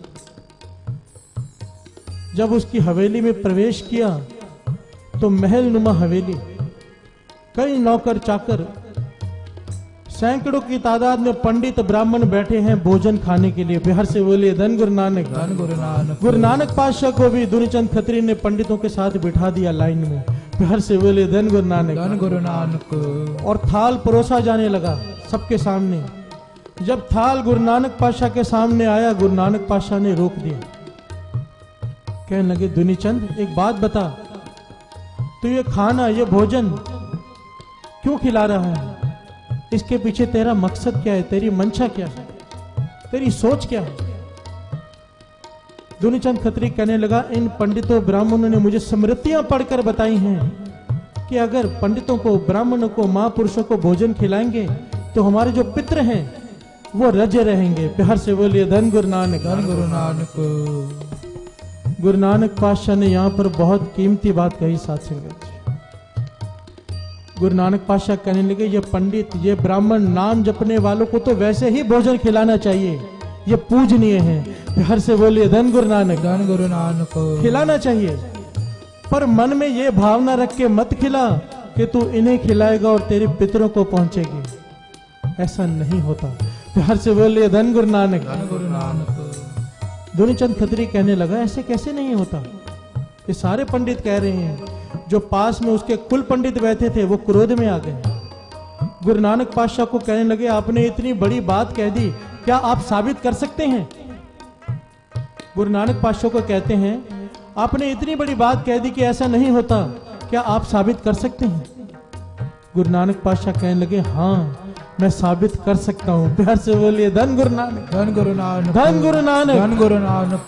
Speaker 5: जब उसकी हवेली में प्रवेश किया तो महल नुमा हवेली, कई नौकर चाकर, सैकड़ों की तादाद में पंडित ब्राह्मण बैठे हैं भोजन खाने के लिए। बिहार से बोलिए धन गुरु नानक।
Speaker 6: धन गुरु नानक।
Speaker 5: गुरु नानक पातशाह को भी दुनीचंद खत्री ने पंडितों के साथ बिठा दिया लाइन में। बिहार से बोलिए धन गुरु नानक।
Speaker 6: धन गुरु नानक।
Speaker 5: और थाल परोसा जाने लगा सबके सामने। जब थाल गुरु नानक पातशाह के सामने आया, गुरु नानक पातशाह ने रोक दिया। कहने लगे, दुनीचंद एक बात बता, तो ये खाना, ये भोजन क्यों खिला रहा है? इसके पीछे तेरा मकसद क्या है? तेरी मंशा क्या है? तेरी सोच क्या है? दुनीचंद खत्री कहने लगा, इन पंडितों ब्राह्मणों ने मुझे स्मृतियां पढ़कर बताई हैं कि अगर पंडितों को, ब्राह्मणों को, महापुरुषों को भोजन खिलाएंगे तो हमारे जो पितृ हैं वो रजे रहेंगे। प्यार से बोलिए धन गुरु नानक।
Speaker 6: धन गुरु नानक।
Speaker 5: गुरु नानक पातशाह ने यहाँ पर बहुत कीमती बात कही साथ संगत। गुरु नानक पातशाह कहने लगे, ये पंडित, ये ब्राह्मण, नाम जपने वालों को तो वैसे ही भोजन खिलाना चाहिए, ये पूजनीय है। प्यार से बोलिए धन गुरु नानक।
Speaker 6: धन गुरु नानक।
Speaker 5: खिलाना चाहिए, पर मन में ये भावना रख के मत खिला कि तू इन्हें खिलाएगा और तेरे पितरों को पहुंचेगी। ऐसा नहीं होता। प्यार से बोलिए धन गुरु नानक।
Speaker 6: धन गुरु नानक।
Speaker 5: दुनीचंद खत्री कहने लगा, ऐसे कैसे नहीं होता? ये सारे पंडित कह रहे हैं। जो पास में उसके कुल पंडित बैठे थे वो क्रोध में आ गए। गुरु नानक पातशाह को कहने लगे, आपने इतनी बड़ी बात कह दी, क्या आप साबित कर सकते हैं? गुरु नानक पातशाह को कहते हैं, आपने इतनी बड़ी बात कह दी कि ऐसा नहीं होता, क्या आप साबित कर सकते हैं? गुरु नानक पातशाह कहने लगे, हाँ मैं साबित कर सकता हूं। प्यार से बोलिए धन गुरु नानक।
Speaker 6: धन गुरु नानक।
Speaker 5: धन गुरु नानक।
Speaker 6: धन गुरु नानक।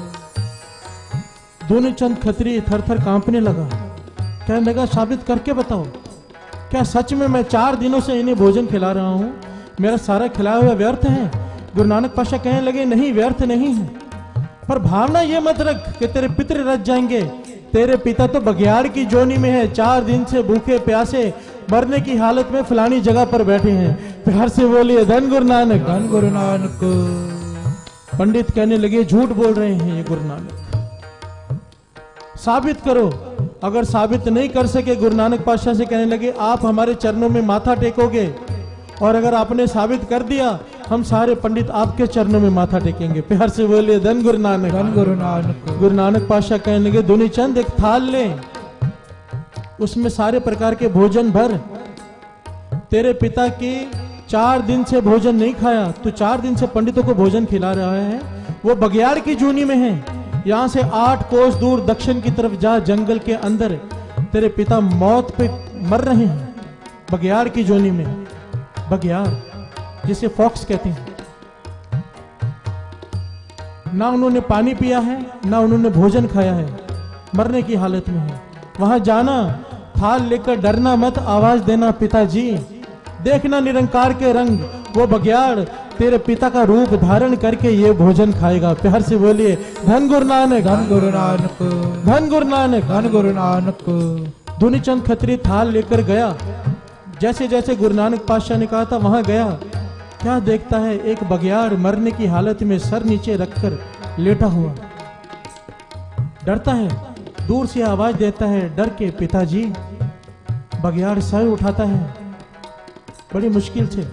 Speaker 5: दुनीचंद खत्री थर थर कांपने लगा। कहने लगा, साबित करके बताओ, क्या सच में मैं 4 दिनों से इन्हें भोजन खिला रहा हूं, मेरा सारा खिलाया हुआ व्यर्थ है? गुरु नानक पातशाह कहने लगे, नहीं व्यर्थ नहीं है, पर भावना ये मत रख कि तेरे पितृ रच जाएंगे। तेरे पिता तो बघियाड़ की जोनी में है, 4 दिन से भूखे प्यासे मरने की हालत में फलानी जगह पर बैठे हैं। प्यार से बोलिए धन गुरु नानक।
Speaker 6: धन गुरु नानक।
Speaker 5: पंडित कहने लगे झूठ बोल रहे हैं ये गुरु नानक, साबित करो। अगर साबित नहीं कर सके गुरु नानक पातशाह से कहने लगे आप हमारे चरणों में माथा टेकोगे, और अगर आपने साबित कर दिया हम सारे पंडित आपके चरणों में माथा टेकेंगे। प्यार से बोलिए धन गुरु नानक,
Speaker 6: धन गुरु नानक।
Speaker 5: गुरु नानक पातशाह कहने लगे दुनी चंद एक थाल ले, उसमें सारे प्रकार के भोजन भर। तेरे पिता की 4 दिन से भोजन नहीं खाया, तू 4 दिन से पंडितों को भोजन खिला रहा है। वो बगियाड़ की जूनी में है, यहां से 8 कोस दूर दक्षिण की तरफ जा, जंगल के अंदर तेरे पिता मौत पे मर रहे हैं, बगियाड़ की जूनी में। बगियाड़ जिसे फॉक्स कहते हैं। ना उन्होंने पानी पिया है, ना उन्होंने भोजन खाया है, मरने की हालत में है। वहां जाना, थाल लेकर डरना मत, आवाज देना पिताजी, देखना निरंकार के रंग, वो बगियाड़ तेरे पिता का रूप धारण करके ये भोजन खाएगा। प्यार से बोलिए धन गुरु नानक,
Speaker 6: धन गुरु नानक,
Speaker 5: धन गुरु नानक,
Speaker 6: धन गुरु नानक।
Speaker 5: दुनीचंद खत्री थाल लेकर गया, जैसे जैसे गुरु नानक पातशाह ने कहा था वहां गया। क्या देखता है, एक बगियाड़ मरने की हालत में सर नीचे रखकर लेटा हुआ, डरता है, दूर से आवाज देता है डर के पिताजी। बगियाड़ सर उठाता है बड़ी मुश्किल से,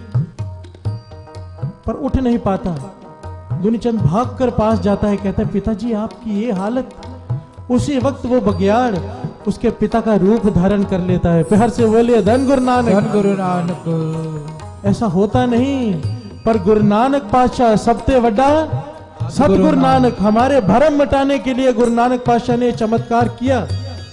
Speaker 5: पर उठ नहीं पाता। दुनीचंद भागकर पास जाता है, कहता है पिताजी आपकी ये हालत। उसी वक्त वो बगियाड़ उसके पिता का रूप धारण कर लेता है। प्यार से बोलिए धन गुरु नानक,
Speaker 6: धन गुरु नानक।
Speaker 5: ऐसा होता नहीं, पर गुरु नानक पातशाह सबसे वड्डा सतगुरु नानक, हमारे भरम मिटाने के लिए गुरु नानक पातशाह ने चमत्कार किया।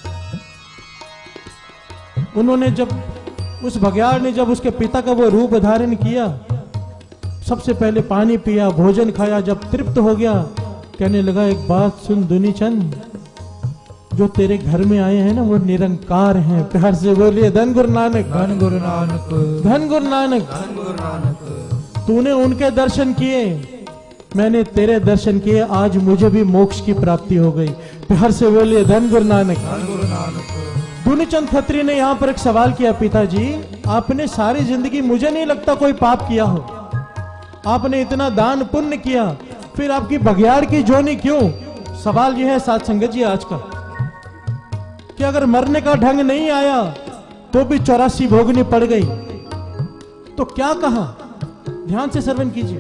Speaker 5: उन्होंने जब उस बगियाड़ ने जब उसके पिता का वो रूप धारण किया, सबसे पहले पानी पिया, भोजन खाया, जब तृप्त हो गया कहने लगा एक बात सुन दुनीचंद, जो तेरे घर में आए हैं ना वो निरंकार हैं। प्यार से बोलिए धन गुरु नानक,
Speaker 6: धन गुरु नानक,
Speaker 5: धन गुरु नानक,
Speaker 6: धन गुरु नानक।
Speaker 5: तूने उनके दर्शन किए, मैंने तेरे दर्शन किए, आज मुझे भी मोक्ष की प्राप्ति हो गई। प्यार से बोलिए धन गुरु नानक,
Speaker 6: धन गुरु नानक।
Speaker 5: दुनीचंद खत्री ने यहाँ पर एक सवाल किया, पिताजी आपने सारी जिंदगी मुझे नहीं लगता कोई पाप किया हो, आपने इतना दान पुण्य किया, फिर आपकी बगियाड़ की जोनी क्यों? सवाल यह है साथ संगत जी आज का, कि अगर मरने का ढंग नहीं आया तो भी 84 भोगनी पड़ गई, तो क्या कहा? ध्यान से श्रवण कीजिए।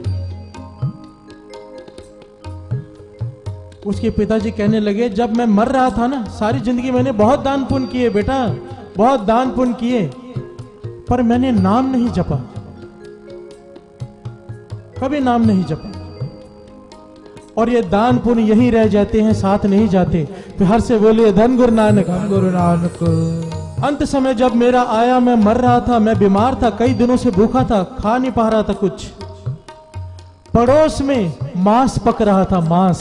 Speaker 5: उसके पिताजी कहने लगे जब मैं मर रहा था ना, सारी जिंदगी मैंने बहुत दान पुण्य किए बेटा, बहुत दान पुण्य किए, पर मैंने नाम नहीं जपा, कभी नाम नहीं जपा, और ये दान पुण्य यही रह जाते हैं, साथ नहीं जाते। प्यार से बोलिए धन गुरु नानक,
Speaker 6: धन गुरु नानक।
Speaker 5: अंत समय जब मेरा आया, मैं मर रहा था, मैं बीमार था, कई दिनों से भूखा था, खा नहीं पा रहा था कुछ। पड़ोस में मांस पक रहा था, मांस,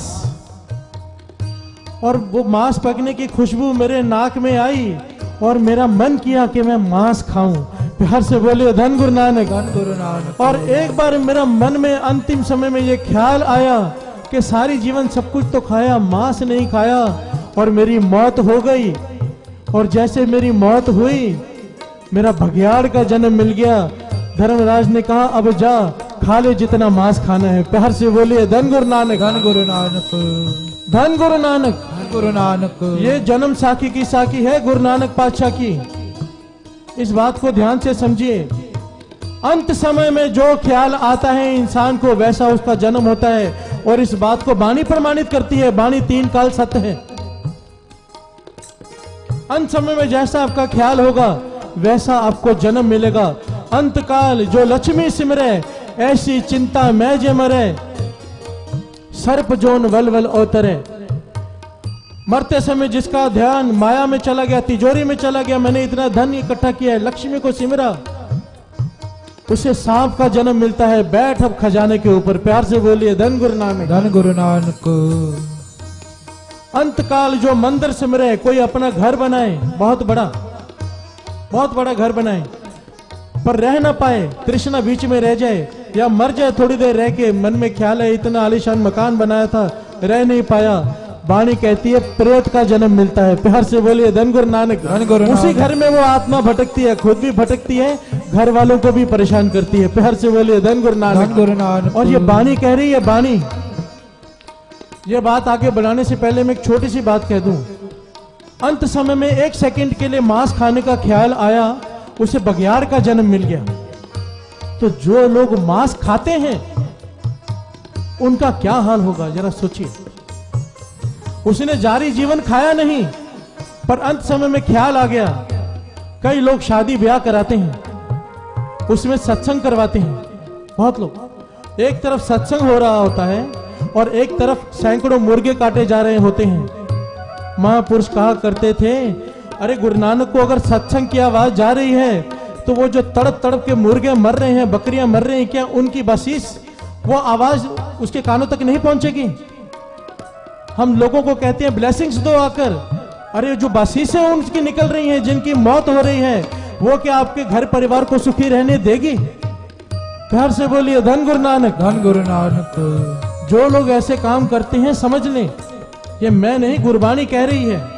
Speaker 5: और वो मांस पकने की खुशबू मेरे नाक में आई और मेरा मन किया कि मैं मांस खाऊं। प्यार से बोलिए धन गुरु नानक,
Speaker 6: धन गुरु नानक।
Speaker 5: और एक बार मेरा मन में अंतिम समय में ये ख्याल आया कि सारी जीवन सब कुछ तो खाया, मांस नहीं खाया, और मेरी मौत हो गई। और जैसे मेरी मौत हुई, मेरा बगियाड़ का जन्म मिल गया। धर्मराज ने कहा अब जा खा ले जितना मांस खाना है। प्यार से बोलिए धन गुरु नानक,
Speaker 6: धन गुरु नानक,
Speaker 5: धन गुरु नानक,
Speaker 6: धन गुरु नानक।
Speaker 5: ये जन्म साखी की साखी है गुरु नानक पातशाह की। इस बात को ध्यान से समझिए। अंत समय में जो ख्याल आता है इंसान को, वैसा उसका जन्म होता है, और इस बात को वाणी प्रमाणित करती है। वाणी 3 काल सत्य है। अंत समय में जैसा आपका ख्याल होगा वैसा आपको जन्म मिलेगा। अंत काल जो लक्ष्मी सिमरे, ऐसी चिंता मैं जे मरे, सर्प जोन वल वल अवतरे। मरते समय जिसका ध्यान माया में चला गया, तिजोरी में चला गया, मैंने इतना धन इकट्ठा किया है, लक्ष्मी को सिमरा, उसे सांप का जन्म मिलता है। बैठ अब खजाने के ऊपर। प्यार से बोलिए धन गुरु नानक,
Speaker 6: धन गुरु नानक।
Speaker 5: अंत काल जो मंदिर सिमरे, कोई अपना घर बनाए, बहुत बड़ा घर बनाए, पर रह ना पाए, तृष्णा बीच में रह जाए, या मर जाए थोड़ी देर रह के, मन में ख्याल है इतना आलीशान मकान बनाया था, रह नहीं पाया। वाणी कहती है प्रेत का जन्म मिलता है। प्यार से बोलिए धन गुरु नानक,
Speaker 6: धन गुरु नानक।
Speaker 5: उसी घर में वो आत्मा भटकती है, खुद भी भटकती है, घर वालों को भी परेशान करती है। प्यार से बोलिए धन गुरु नानक,
Speaker 6: धन गुरु नानक।
Speaker 5: और ये वाणी कह रही है, वाणी ये बात आगे बढ़ाने से पहले मैं एक छोटी सी बात कह दूं। अंत समय में 1 सेकंड के लिए मांस खाने का ख्याल आया, उसे बघियाड़ का जन्म मिल गया। तो जो लोग मांस खाते हैं उनका क्या हाल होगा, जरा सोचिए। उसने जारी जीवन खाया नहीं, पर अंत समय में ख्याल आ गया। कई लोग शादी ब्याह कराते हैं, उसमें सत्संग करवाते हैं। बहुत लोग, एक तरफ सत्संग हो रहा होता है और एक तरफ सैकड़ों मुर्गे काटे जा रहे होते हैं। महापुरुष कहा करते थे, अरे गुरु नानक को अगर सत्संग की आवाज जा रही है तो वो जो तड़प तड़प के मुर्गे मर रहे हैं, बकरियां मर रही हैं, क्या उनकी बसीस, वो आवाज उसके कानों तक नहीं पहुंचेगी? हम लोगों को कहते हैं ब्लेसिंग्स दो आकर, अरे जो बसीसें उनकी निकल रही हैं, जिनकी मौत हो रही है, वो क्या आपके घर परिवार को सुखी रहने देगी? घर से बोलिए धन गुरु नानक।
Speaker 6: धन गुरु नानक।
Speaker 5: जो लोग ऐसे काम करते हैं समझ लें, ये मैं नहीं, गुरबानी कह रही है।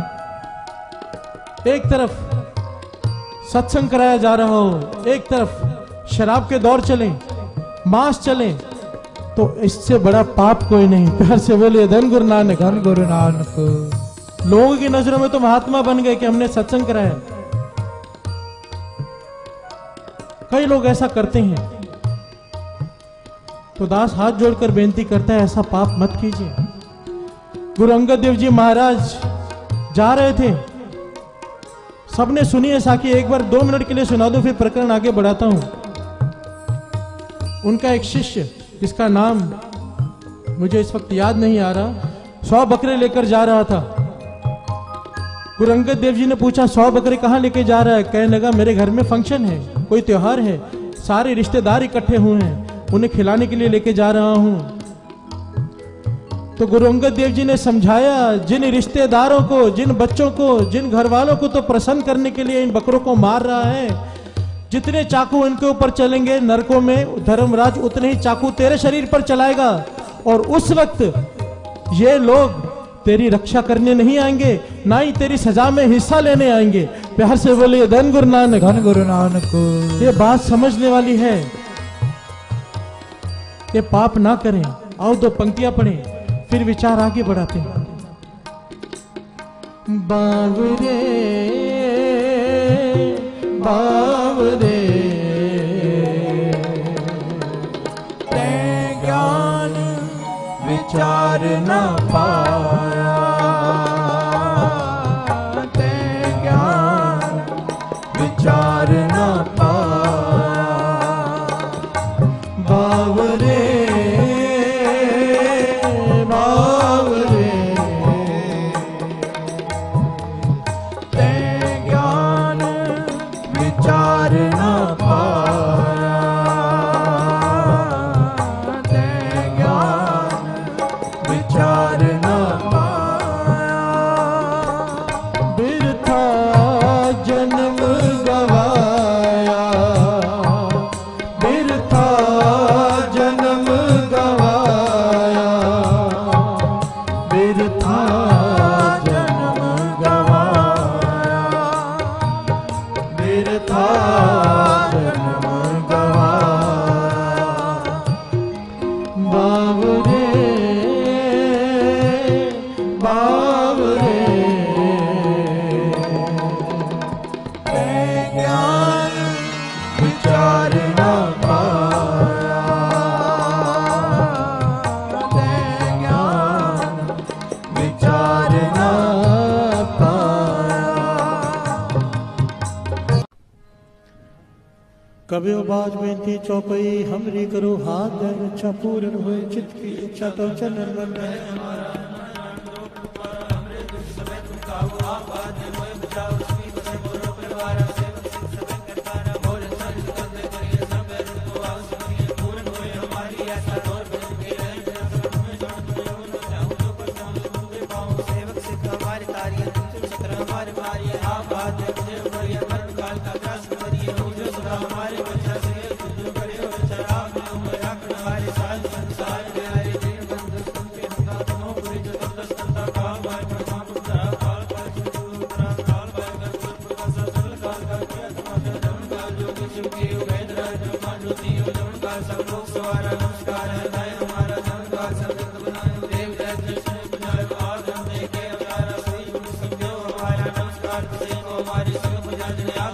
Speaker 5: एक तरफ सत्संग कराया जा रहा हो, एक तरफ शराब के दौर चले, मांस चले, तो इससे बड़ा पाप कोई नहीं। प्यार से बोलिए धन गुरु नानक।
Speaker 6: धन गुरु नानक।
Speaker 5: लोगों की नजरों में तो महात्मा बन गए कि हमने सत्संग कराया। कई लोग ऐसा करते हैं, तो दास हाथ जोड़कर बेनती करता है, ऐसा पाप मत कीजिए। गुरु अंगद देव जी महाराज जा रहे थे, सबने सुनी है साखी, एक बार 2 मिनट के लिए सुना दो, फिर प्रकरण आगे बढ़ाता हूं। उनका एक शिष्य, जिसका नाम मुझे इस वक्त याद नहीं आ रहा, 100 बकरे लेकर जा रहा था। गुरु अंगद देव जी ने पूछा, 100 बकरे कहां लेके जा रहा है? कहने लगा, मेरे घर में फंक्शन है, कोई त्योहार है, सारे रिश्तेदार इकट्ठे हुए हैं, उन्हें खिलाने के लिए लेके जा रहा हूं। तो गुरु अंगद देव जी ने समझाया, जिन रिश्तेदारों को, जिन बच्चों को, जिन घर वालों को तो प्रसन्न करने के लिए इन बकरों को मार रहा है, जितने चाकू इनके ऊपर चलेंगे नरकों में, धर्मराज उतने ही चाकू तेरे शरीर पर चलाएगा, और उस वक्त ये लोग तेरी रक्षा करने नहीं आएंगे, ना ही तेरी सजा में हिस्सा लेने आएंगे। प्यार से बोलिए धन गुरु नानक।
Speaker 6: धन गुरु नानक।
Speaker 5: ये बात समझने वाली है, ये पाप ना करें। आओ 2 पंक्तियां पढ़ें, फिर विचार आगे बढ़ाते हैं। बावरे बावरे
Speaker 6: ते ज्ञान विचार न पाया, ते ज्ञान विचार न पाया।
Speaker 5: बावरे बावरे
Speaker 6: ते ज्ञान विचार न पाया, ते ज्ञान विचार न पाया।
Speaker 5: बिरथा जन्म गवाया, बिरथा जन्म गवाया, बिरथा
Speaker 6: जन्म गवाया,
Speaker 5: बिरथा
Speaker 6: जन्म गवाया।
Speaker 5: बावरे बावरे
Speaker 6: ते ज्ञान विचार न पाया, ते ज्ञान विचार न पाया।
Speaker 5: कबियो बाज बेनती चौपई हमरी करो, हाथ दे इच्छा पूर्ण होए, चित्त की इच्छा तो चरण मन में।
Speaker 4: सब लोग सवारा नमस्कार है, हमारा धन का सब बना देव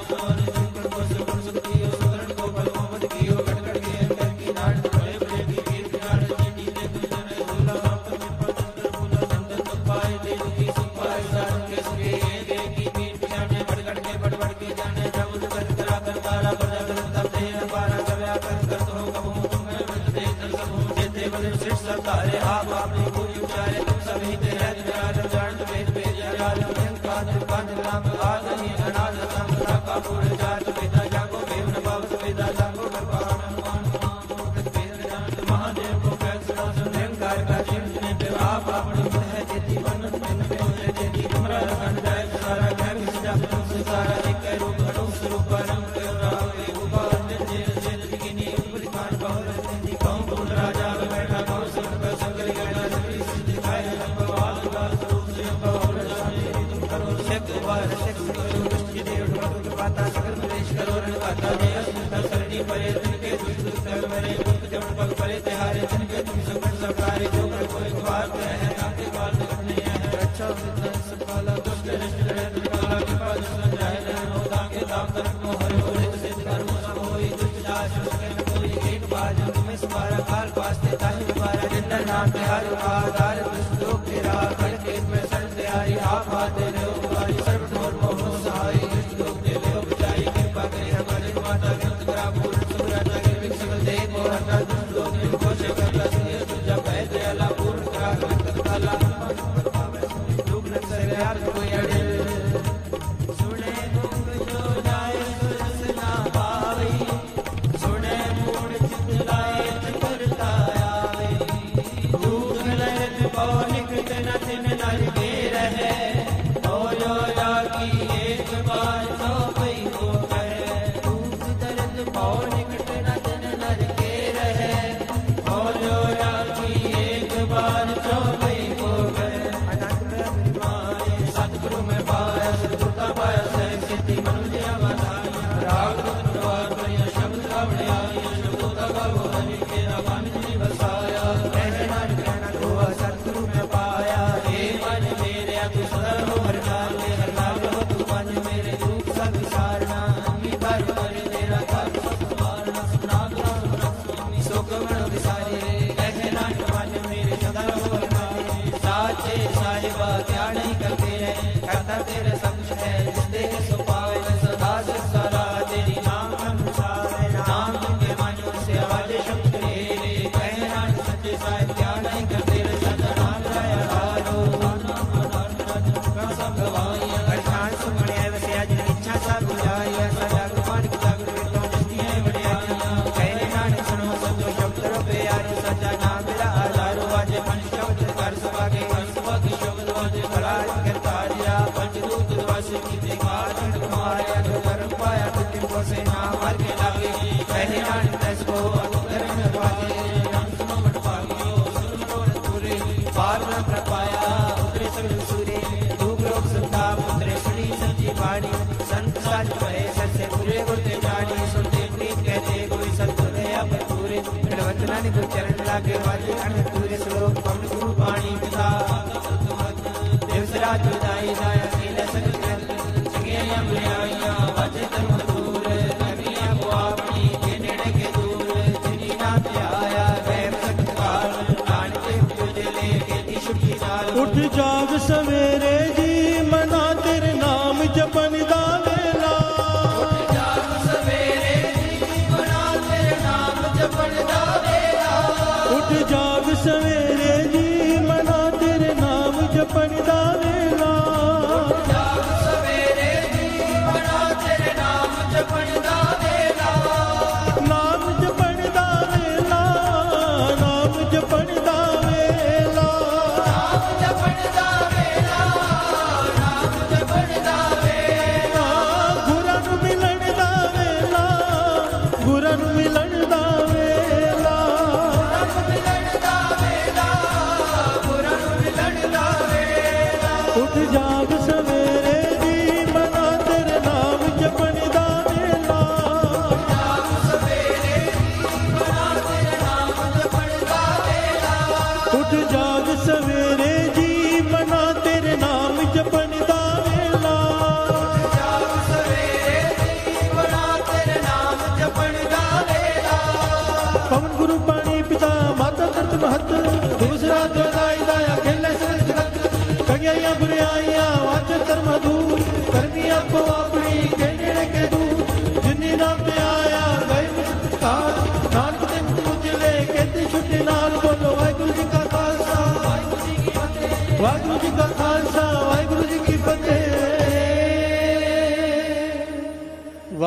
Speaker 5: उठ जाग सवेरे जी मना तेरे नाम जपन दा वेला।
Speaker 6: उठ जाग सवेरे जी मना तेरे नाम जपन दा वेला।
Speaker 5: उठ जाग सवेरे जी मना तेरे नाम जपन दा वेला।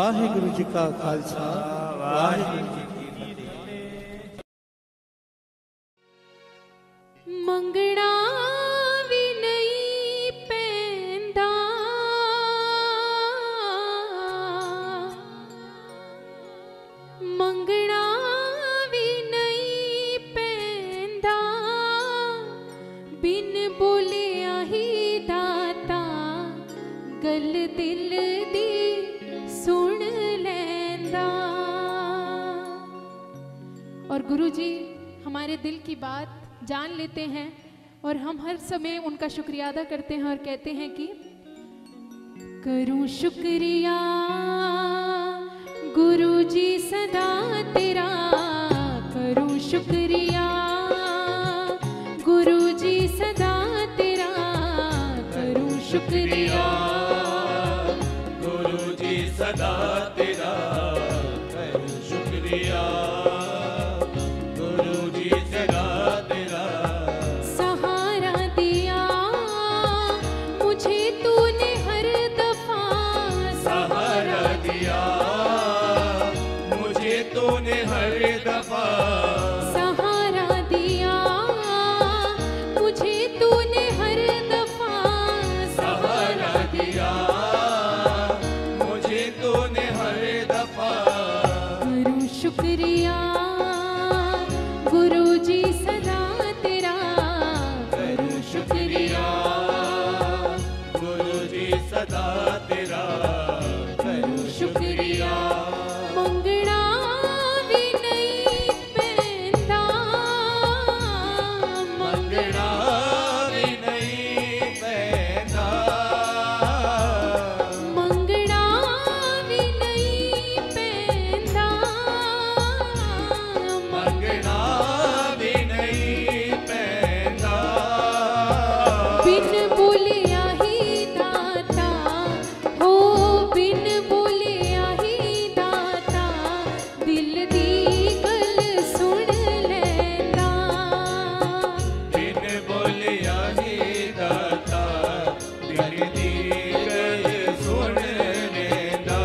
Speaker 5: वाहिगुरु जी का खालसा वाहिगुरु जी की फतेह।
Speaker 1: मंगना भी नहीं पैंदा, मंगना भी नहीं पैंदा, बिन बोलिया ही दाता गल दिल दी सुन लेंदा। और गुरु जी हमारे दिल की बात जान लेते हैं और हम हर समय उनका शुक्रिया अदा करते हैं और कहते हैं कि करूं शुक्रिया गुरु जी सदा तेरा, करूं शुक्रिया गुरु जी सदा तेरा, करूं शुक्रिया
Speaker 6: गुरु जी सदा तेरा, करूं शुक्रिया गुरु जी सदा तेरा।
Speaker 1: सहारा दिया मुझे तूने हर दफा,
Speaker 6: सहारा दिया मुझे तूने हर दफा,
Speaker 1: सहारा दिया मुझे तूने हर दफा,
Speaker 6: सहारा दिया मुझे तूने हर दफा।
Speaker 1: करूं शुक्रिया गुरु जी सदा तेरा,
Speaker 6: करूं शुक्रिया गुरु जी सदा तेरा, करूं शुक्रिया।
Speaker 1: मंगना भी नहीं पैंदा,
Speaker 6: मंगना भी नहीं पैंदा,
Speaker 1: मंगना भी नहीं पैंदा,
Speaker 6: मंगना भी नहीं पैंदा।
Speaker 1: बिन बोलिया ही दाता हो, बिन बोलिया ही दाता दिल दी गल सुन लेंदा।
Speaker 6: बिन बोलिया ही दाता दिल दी गल सुन लेंदा।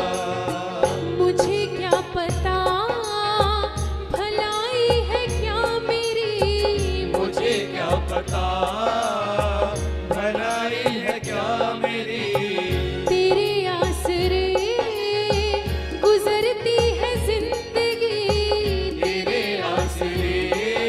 Speaker 1: मुझे क्या पता भलाई है क्या मेरी,
Speaker 6: मुझे क्या पता भलाई है क्या मेरी,
Speaker 1: तेरे आसरे गुजरती है जिंदगी,
Speaker 6: तेरे आसरे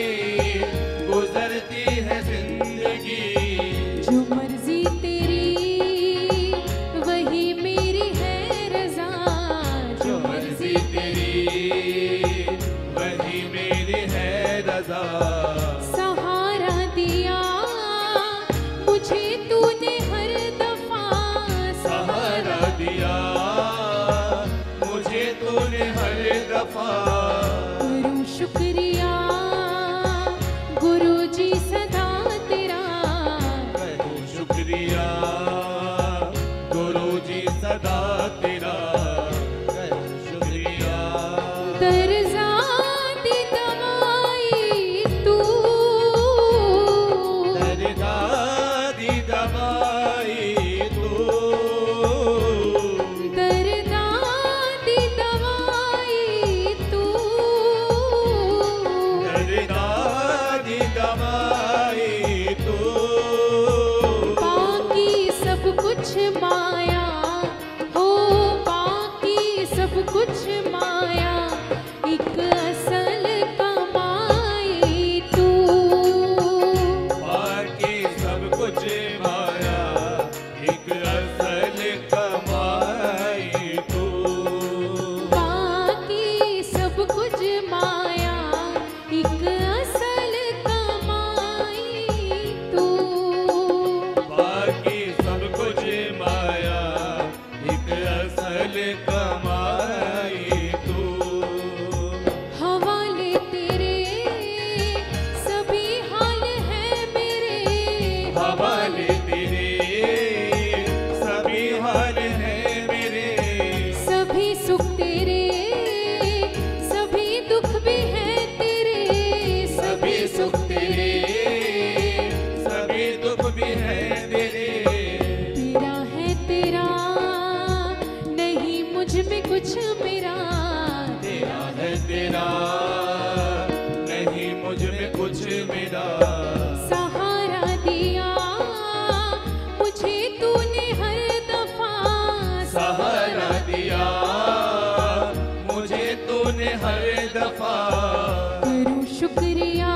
Speaker 6: गुजरती है जिंदगी।
Speaker 1: जो मर्जी तेरी वही मेरी है रजा,
Speaker 6: जो मर्जी तेरी वही मेरी है रजा।
Speaker 1: सहारा दिया मुझे तूने हर दफा,
Speaker 6: सहारा दिया मुझे तूने हर दफा।
Speaker 1: करूं शुक्रिया गुरु जी सदा तेरा,
Speaker 6: करूं शुक्रिया गुरु जी सदा तेरा, करूं शुक्रिया।
Speaker 1: दर्जा दी दवाई तू,
Speaker 6: दर्दा दी दवाई तू,
Speaker 1: दर्दा दी दवाई तू,
Speaker 6: दर्दा दी दवाई तू।
Speaker 1: बाकी सब कुछ माया हो, बाकी सब कुछ माया, एक असल कमाई तू।
Speaker 6: बाकी सब कुछ माया, एक असल कमाई तू।
Speaker 1: बाकी सब कुछ माया, एक असल कमाई तू।
Speaker 6: बाकी सब कुछ माया, एक असल कमाई तू।
Speaker 1: कुछ मेरा,
Speaker 6: तेरा है तेरा, नहीं मुझ में कुछ मेरा।
Speaker 1: सहारा दिया मुझे तूने हर दफा,
Speaker 6: सहारा दिया मुझे तूने हर दफा।
Speaker 1: करूं शुक्रिया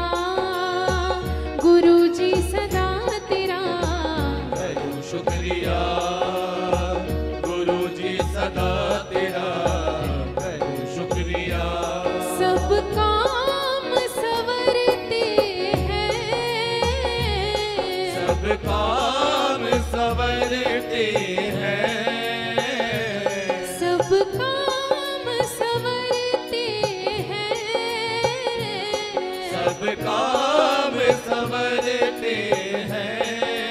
Speaker 1: गुरुजी सदा तेरा,
Speaker 6: करूं शुक्रिया गुरुजी सदा तेरा, करूं शुक्रिया।
Speaker 1: सब काम संवरते हैं,
Speaker 6: सब काम संवरते हैं,
Speaker 1: सब काम संवरते हैं,
Speaker 6: सब काम संवरते हैं।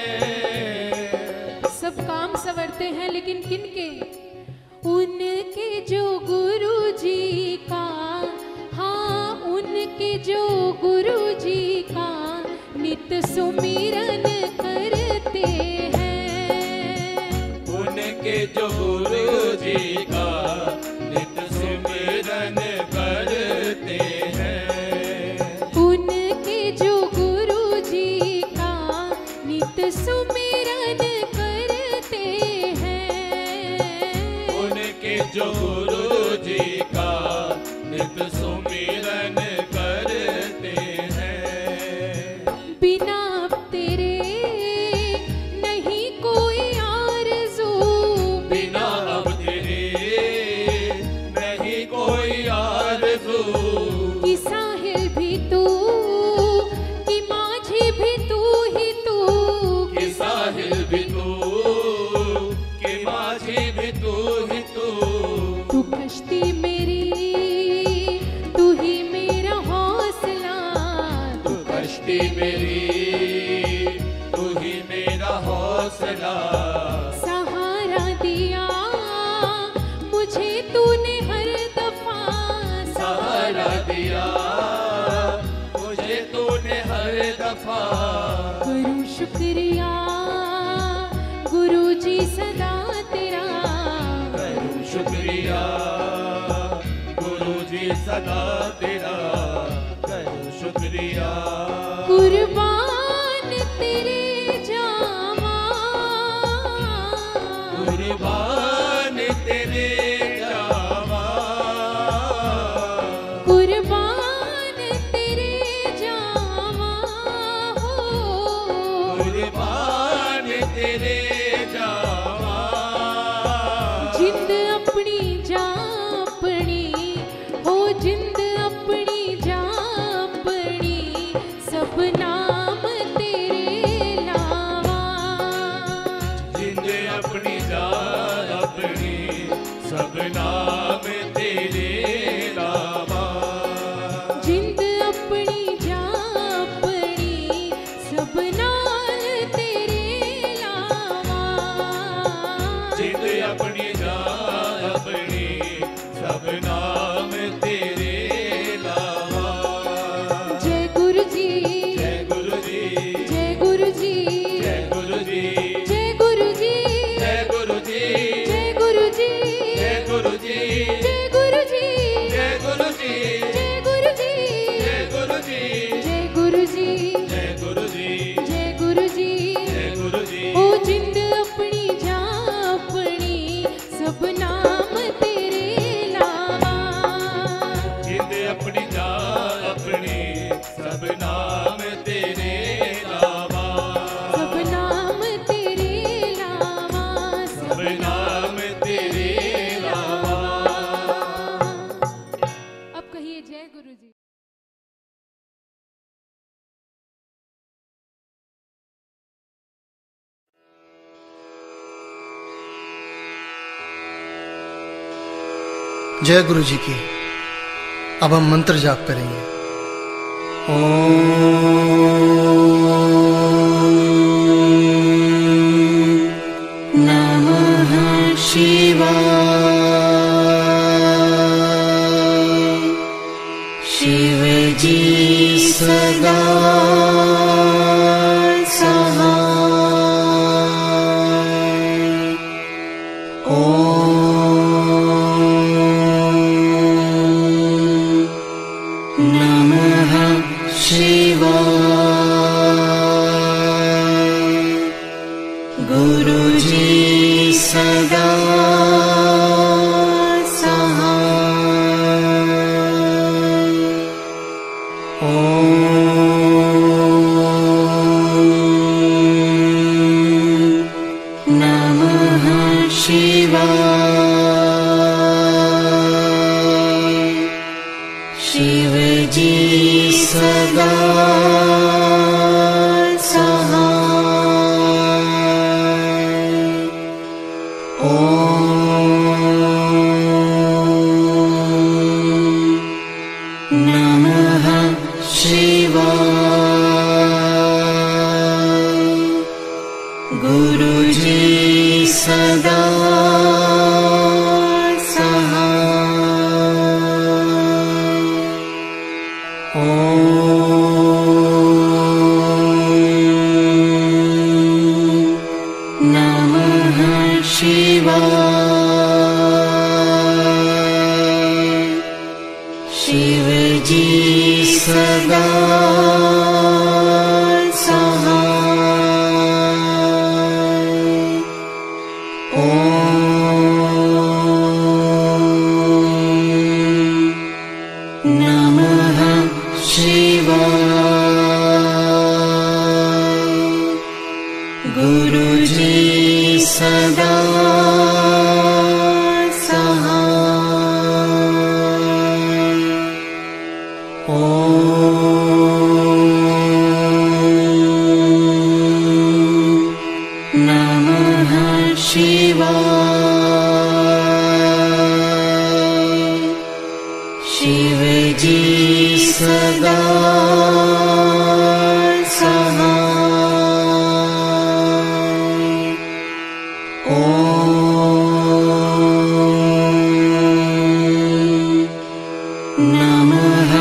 Speaker 1: सब काम संवरते हैं, लेकिन किनके? उनके जो गुरुजी का, हाँ उनके जो गुरुजी का नित सुमिरन करते हैं।
Speaker 6: उनके जो गुरुजी का नित सुमिरन करते हैं।
Speaker 1: उनके जो गुरुजी का नित सुमिरन करते हैं।
Speaker 6: उनके जो गुरुजी का नित सुमिरन करते हैं।
Speaker 1: बिना तेरे नहीं कोई आरज़ू,
Speaker 6: बिना अब तेरे नहीं कोई आरज़ू।
Speaker 1: कि साहिल भी तू, कि माझी भी तू ही तू,
Speaker 6: कि साहिल भी तू, कि माझी भी तू ही तू।
Speaker 1: तू कश्ती मेरी, तू ही मेरा हौसला,
Speaker 6: तू कश्ती मेरी, तू ही मेरा हौसला।
Speaker 1: सहारा दिया मुझे तूने हर दफा,
Speaker 6: सहारा दिया मुझे तूने हर दफा।
Speaker 1: करूं शुक्रिया गुरुजी सदा तेरा,
Speaker 6: करूं शुक्रिया गुरुजी सदा तेरा, करूं शुक्रिया।
Speaker 1: कुर्बान तेरे जावा,
Speaker 6: कुर्बान तेरे जावा,
Speaker 1: कुर्बान तेरे जावा हो,
Speaker 6: कुर्बान तेरे जावा।
Speaker 1: जिंद अपनी जा अपनी हो, जिंद अपनी जा अपनी, सब नाम तेरे लावा।
Speaker 6: जिंद अपनी जान अपनी, सब नाम तेरे लावा।
Speaker 1: जिंद अपनी जा अपनी, सब नाम तेरे लावा।
Speaker 6: जिंद अपनी जान अपनी, सब नाम तेरे लावा।
Speaker 1: जय गुरु जी,
Speaker 6: जय गुरु जी,
Speaker 1: जय गुरु जी,
Speaker 6: जय गुरु जी,
Speaker 1: जय गुरु जी,
Speaker 6: जय गुरु जी,
Speaker 1: जय गुरु जी,
Speaker 6: जय गुरु जी,
Speaker 1: जय गुरु जी,
Speaker 6: जय गुरु जी,
Speaker 1: जय गुरु जी,
Speaker 6: जय गुरु जी,
Speaker 1: जय गुरु जी,
Speaker 6: जय गुरु जी,
Speaker 1: जय गुरु जी।
Speaker 6: जय गुरु जी।
Speaker 1: ओ जिंद अपनी जा अपनी, सब नाम तेरे लावा।
Speaker 6: जिंद अपनी जान अपनी, सब नाम तेरे लावा।
Speaker 1: सब नाम तेरे लावा,
Speaker 6: सब नाम तेरे लावा।
Speaker 1: अब कहिए जय गुरु जी।
Speaker 7: जय गुरु जी की। अब हम मंत्र जाप करेंगे। नमः शिवाय, शिव जी सदा सहाय। ओम
Speaker 4: शिव जी सदा सहाय। ओम नमः शिवाय। गुरु जी सदा सहाय। ओम नमः शिवाय। शिव जी सदा सहाय। ओम नमः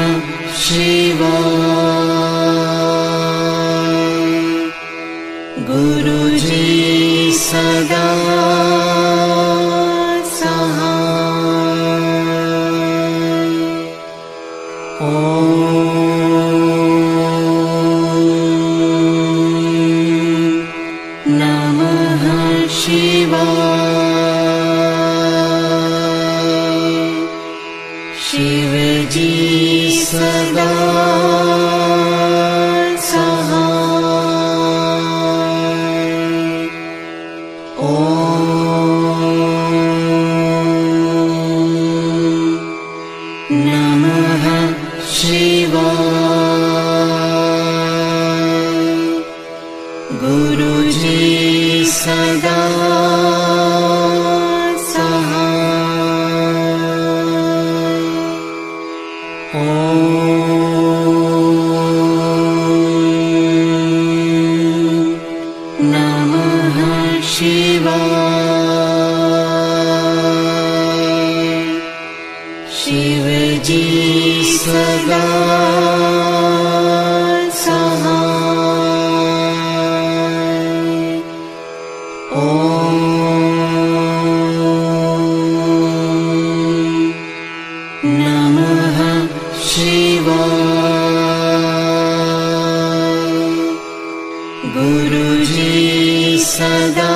Speaker 4: शिवाय। गुरु जी सदा सहाय। ओम नमः शिवाय। शिव जी सदा सहाय। ओम नमः शिवाय। गुरु जी सदा सहाय। ओम नमः शिवाय। शिव जी सदा सहाय। ओम नमः शिवाय। गुरु जी सदा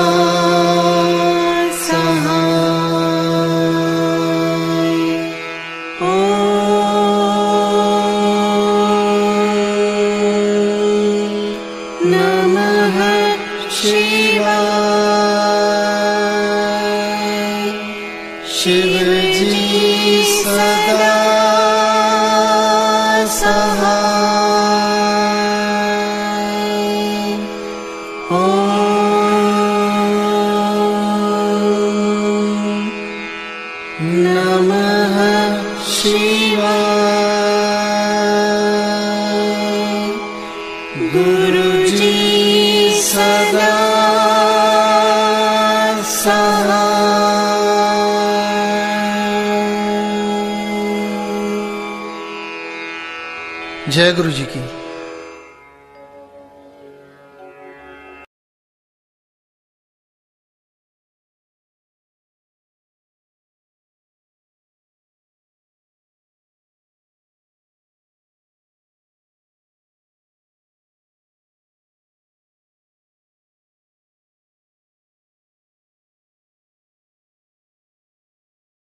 Speaker 4: सहाय। ओम नमः शिवाय। शिव जी सदा सहाय। ओम नमः शिवाय। गुरु जी सदा सहाय।
Speaker 7: जय गुरु जी की।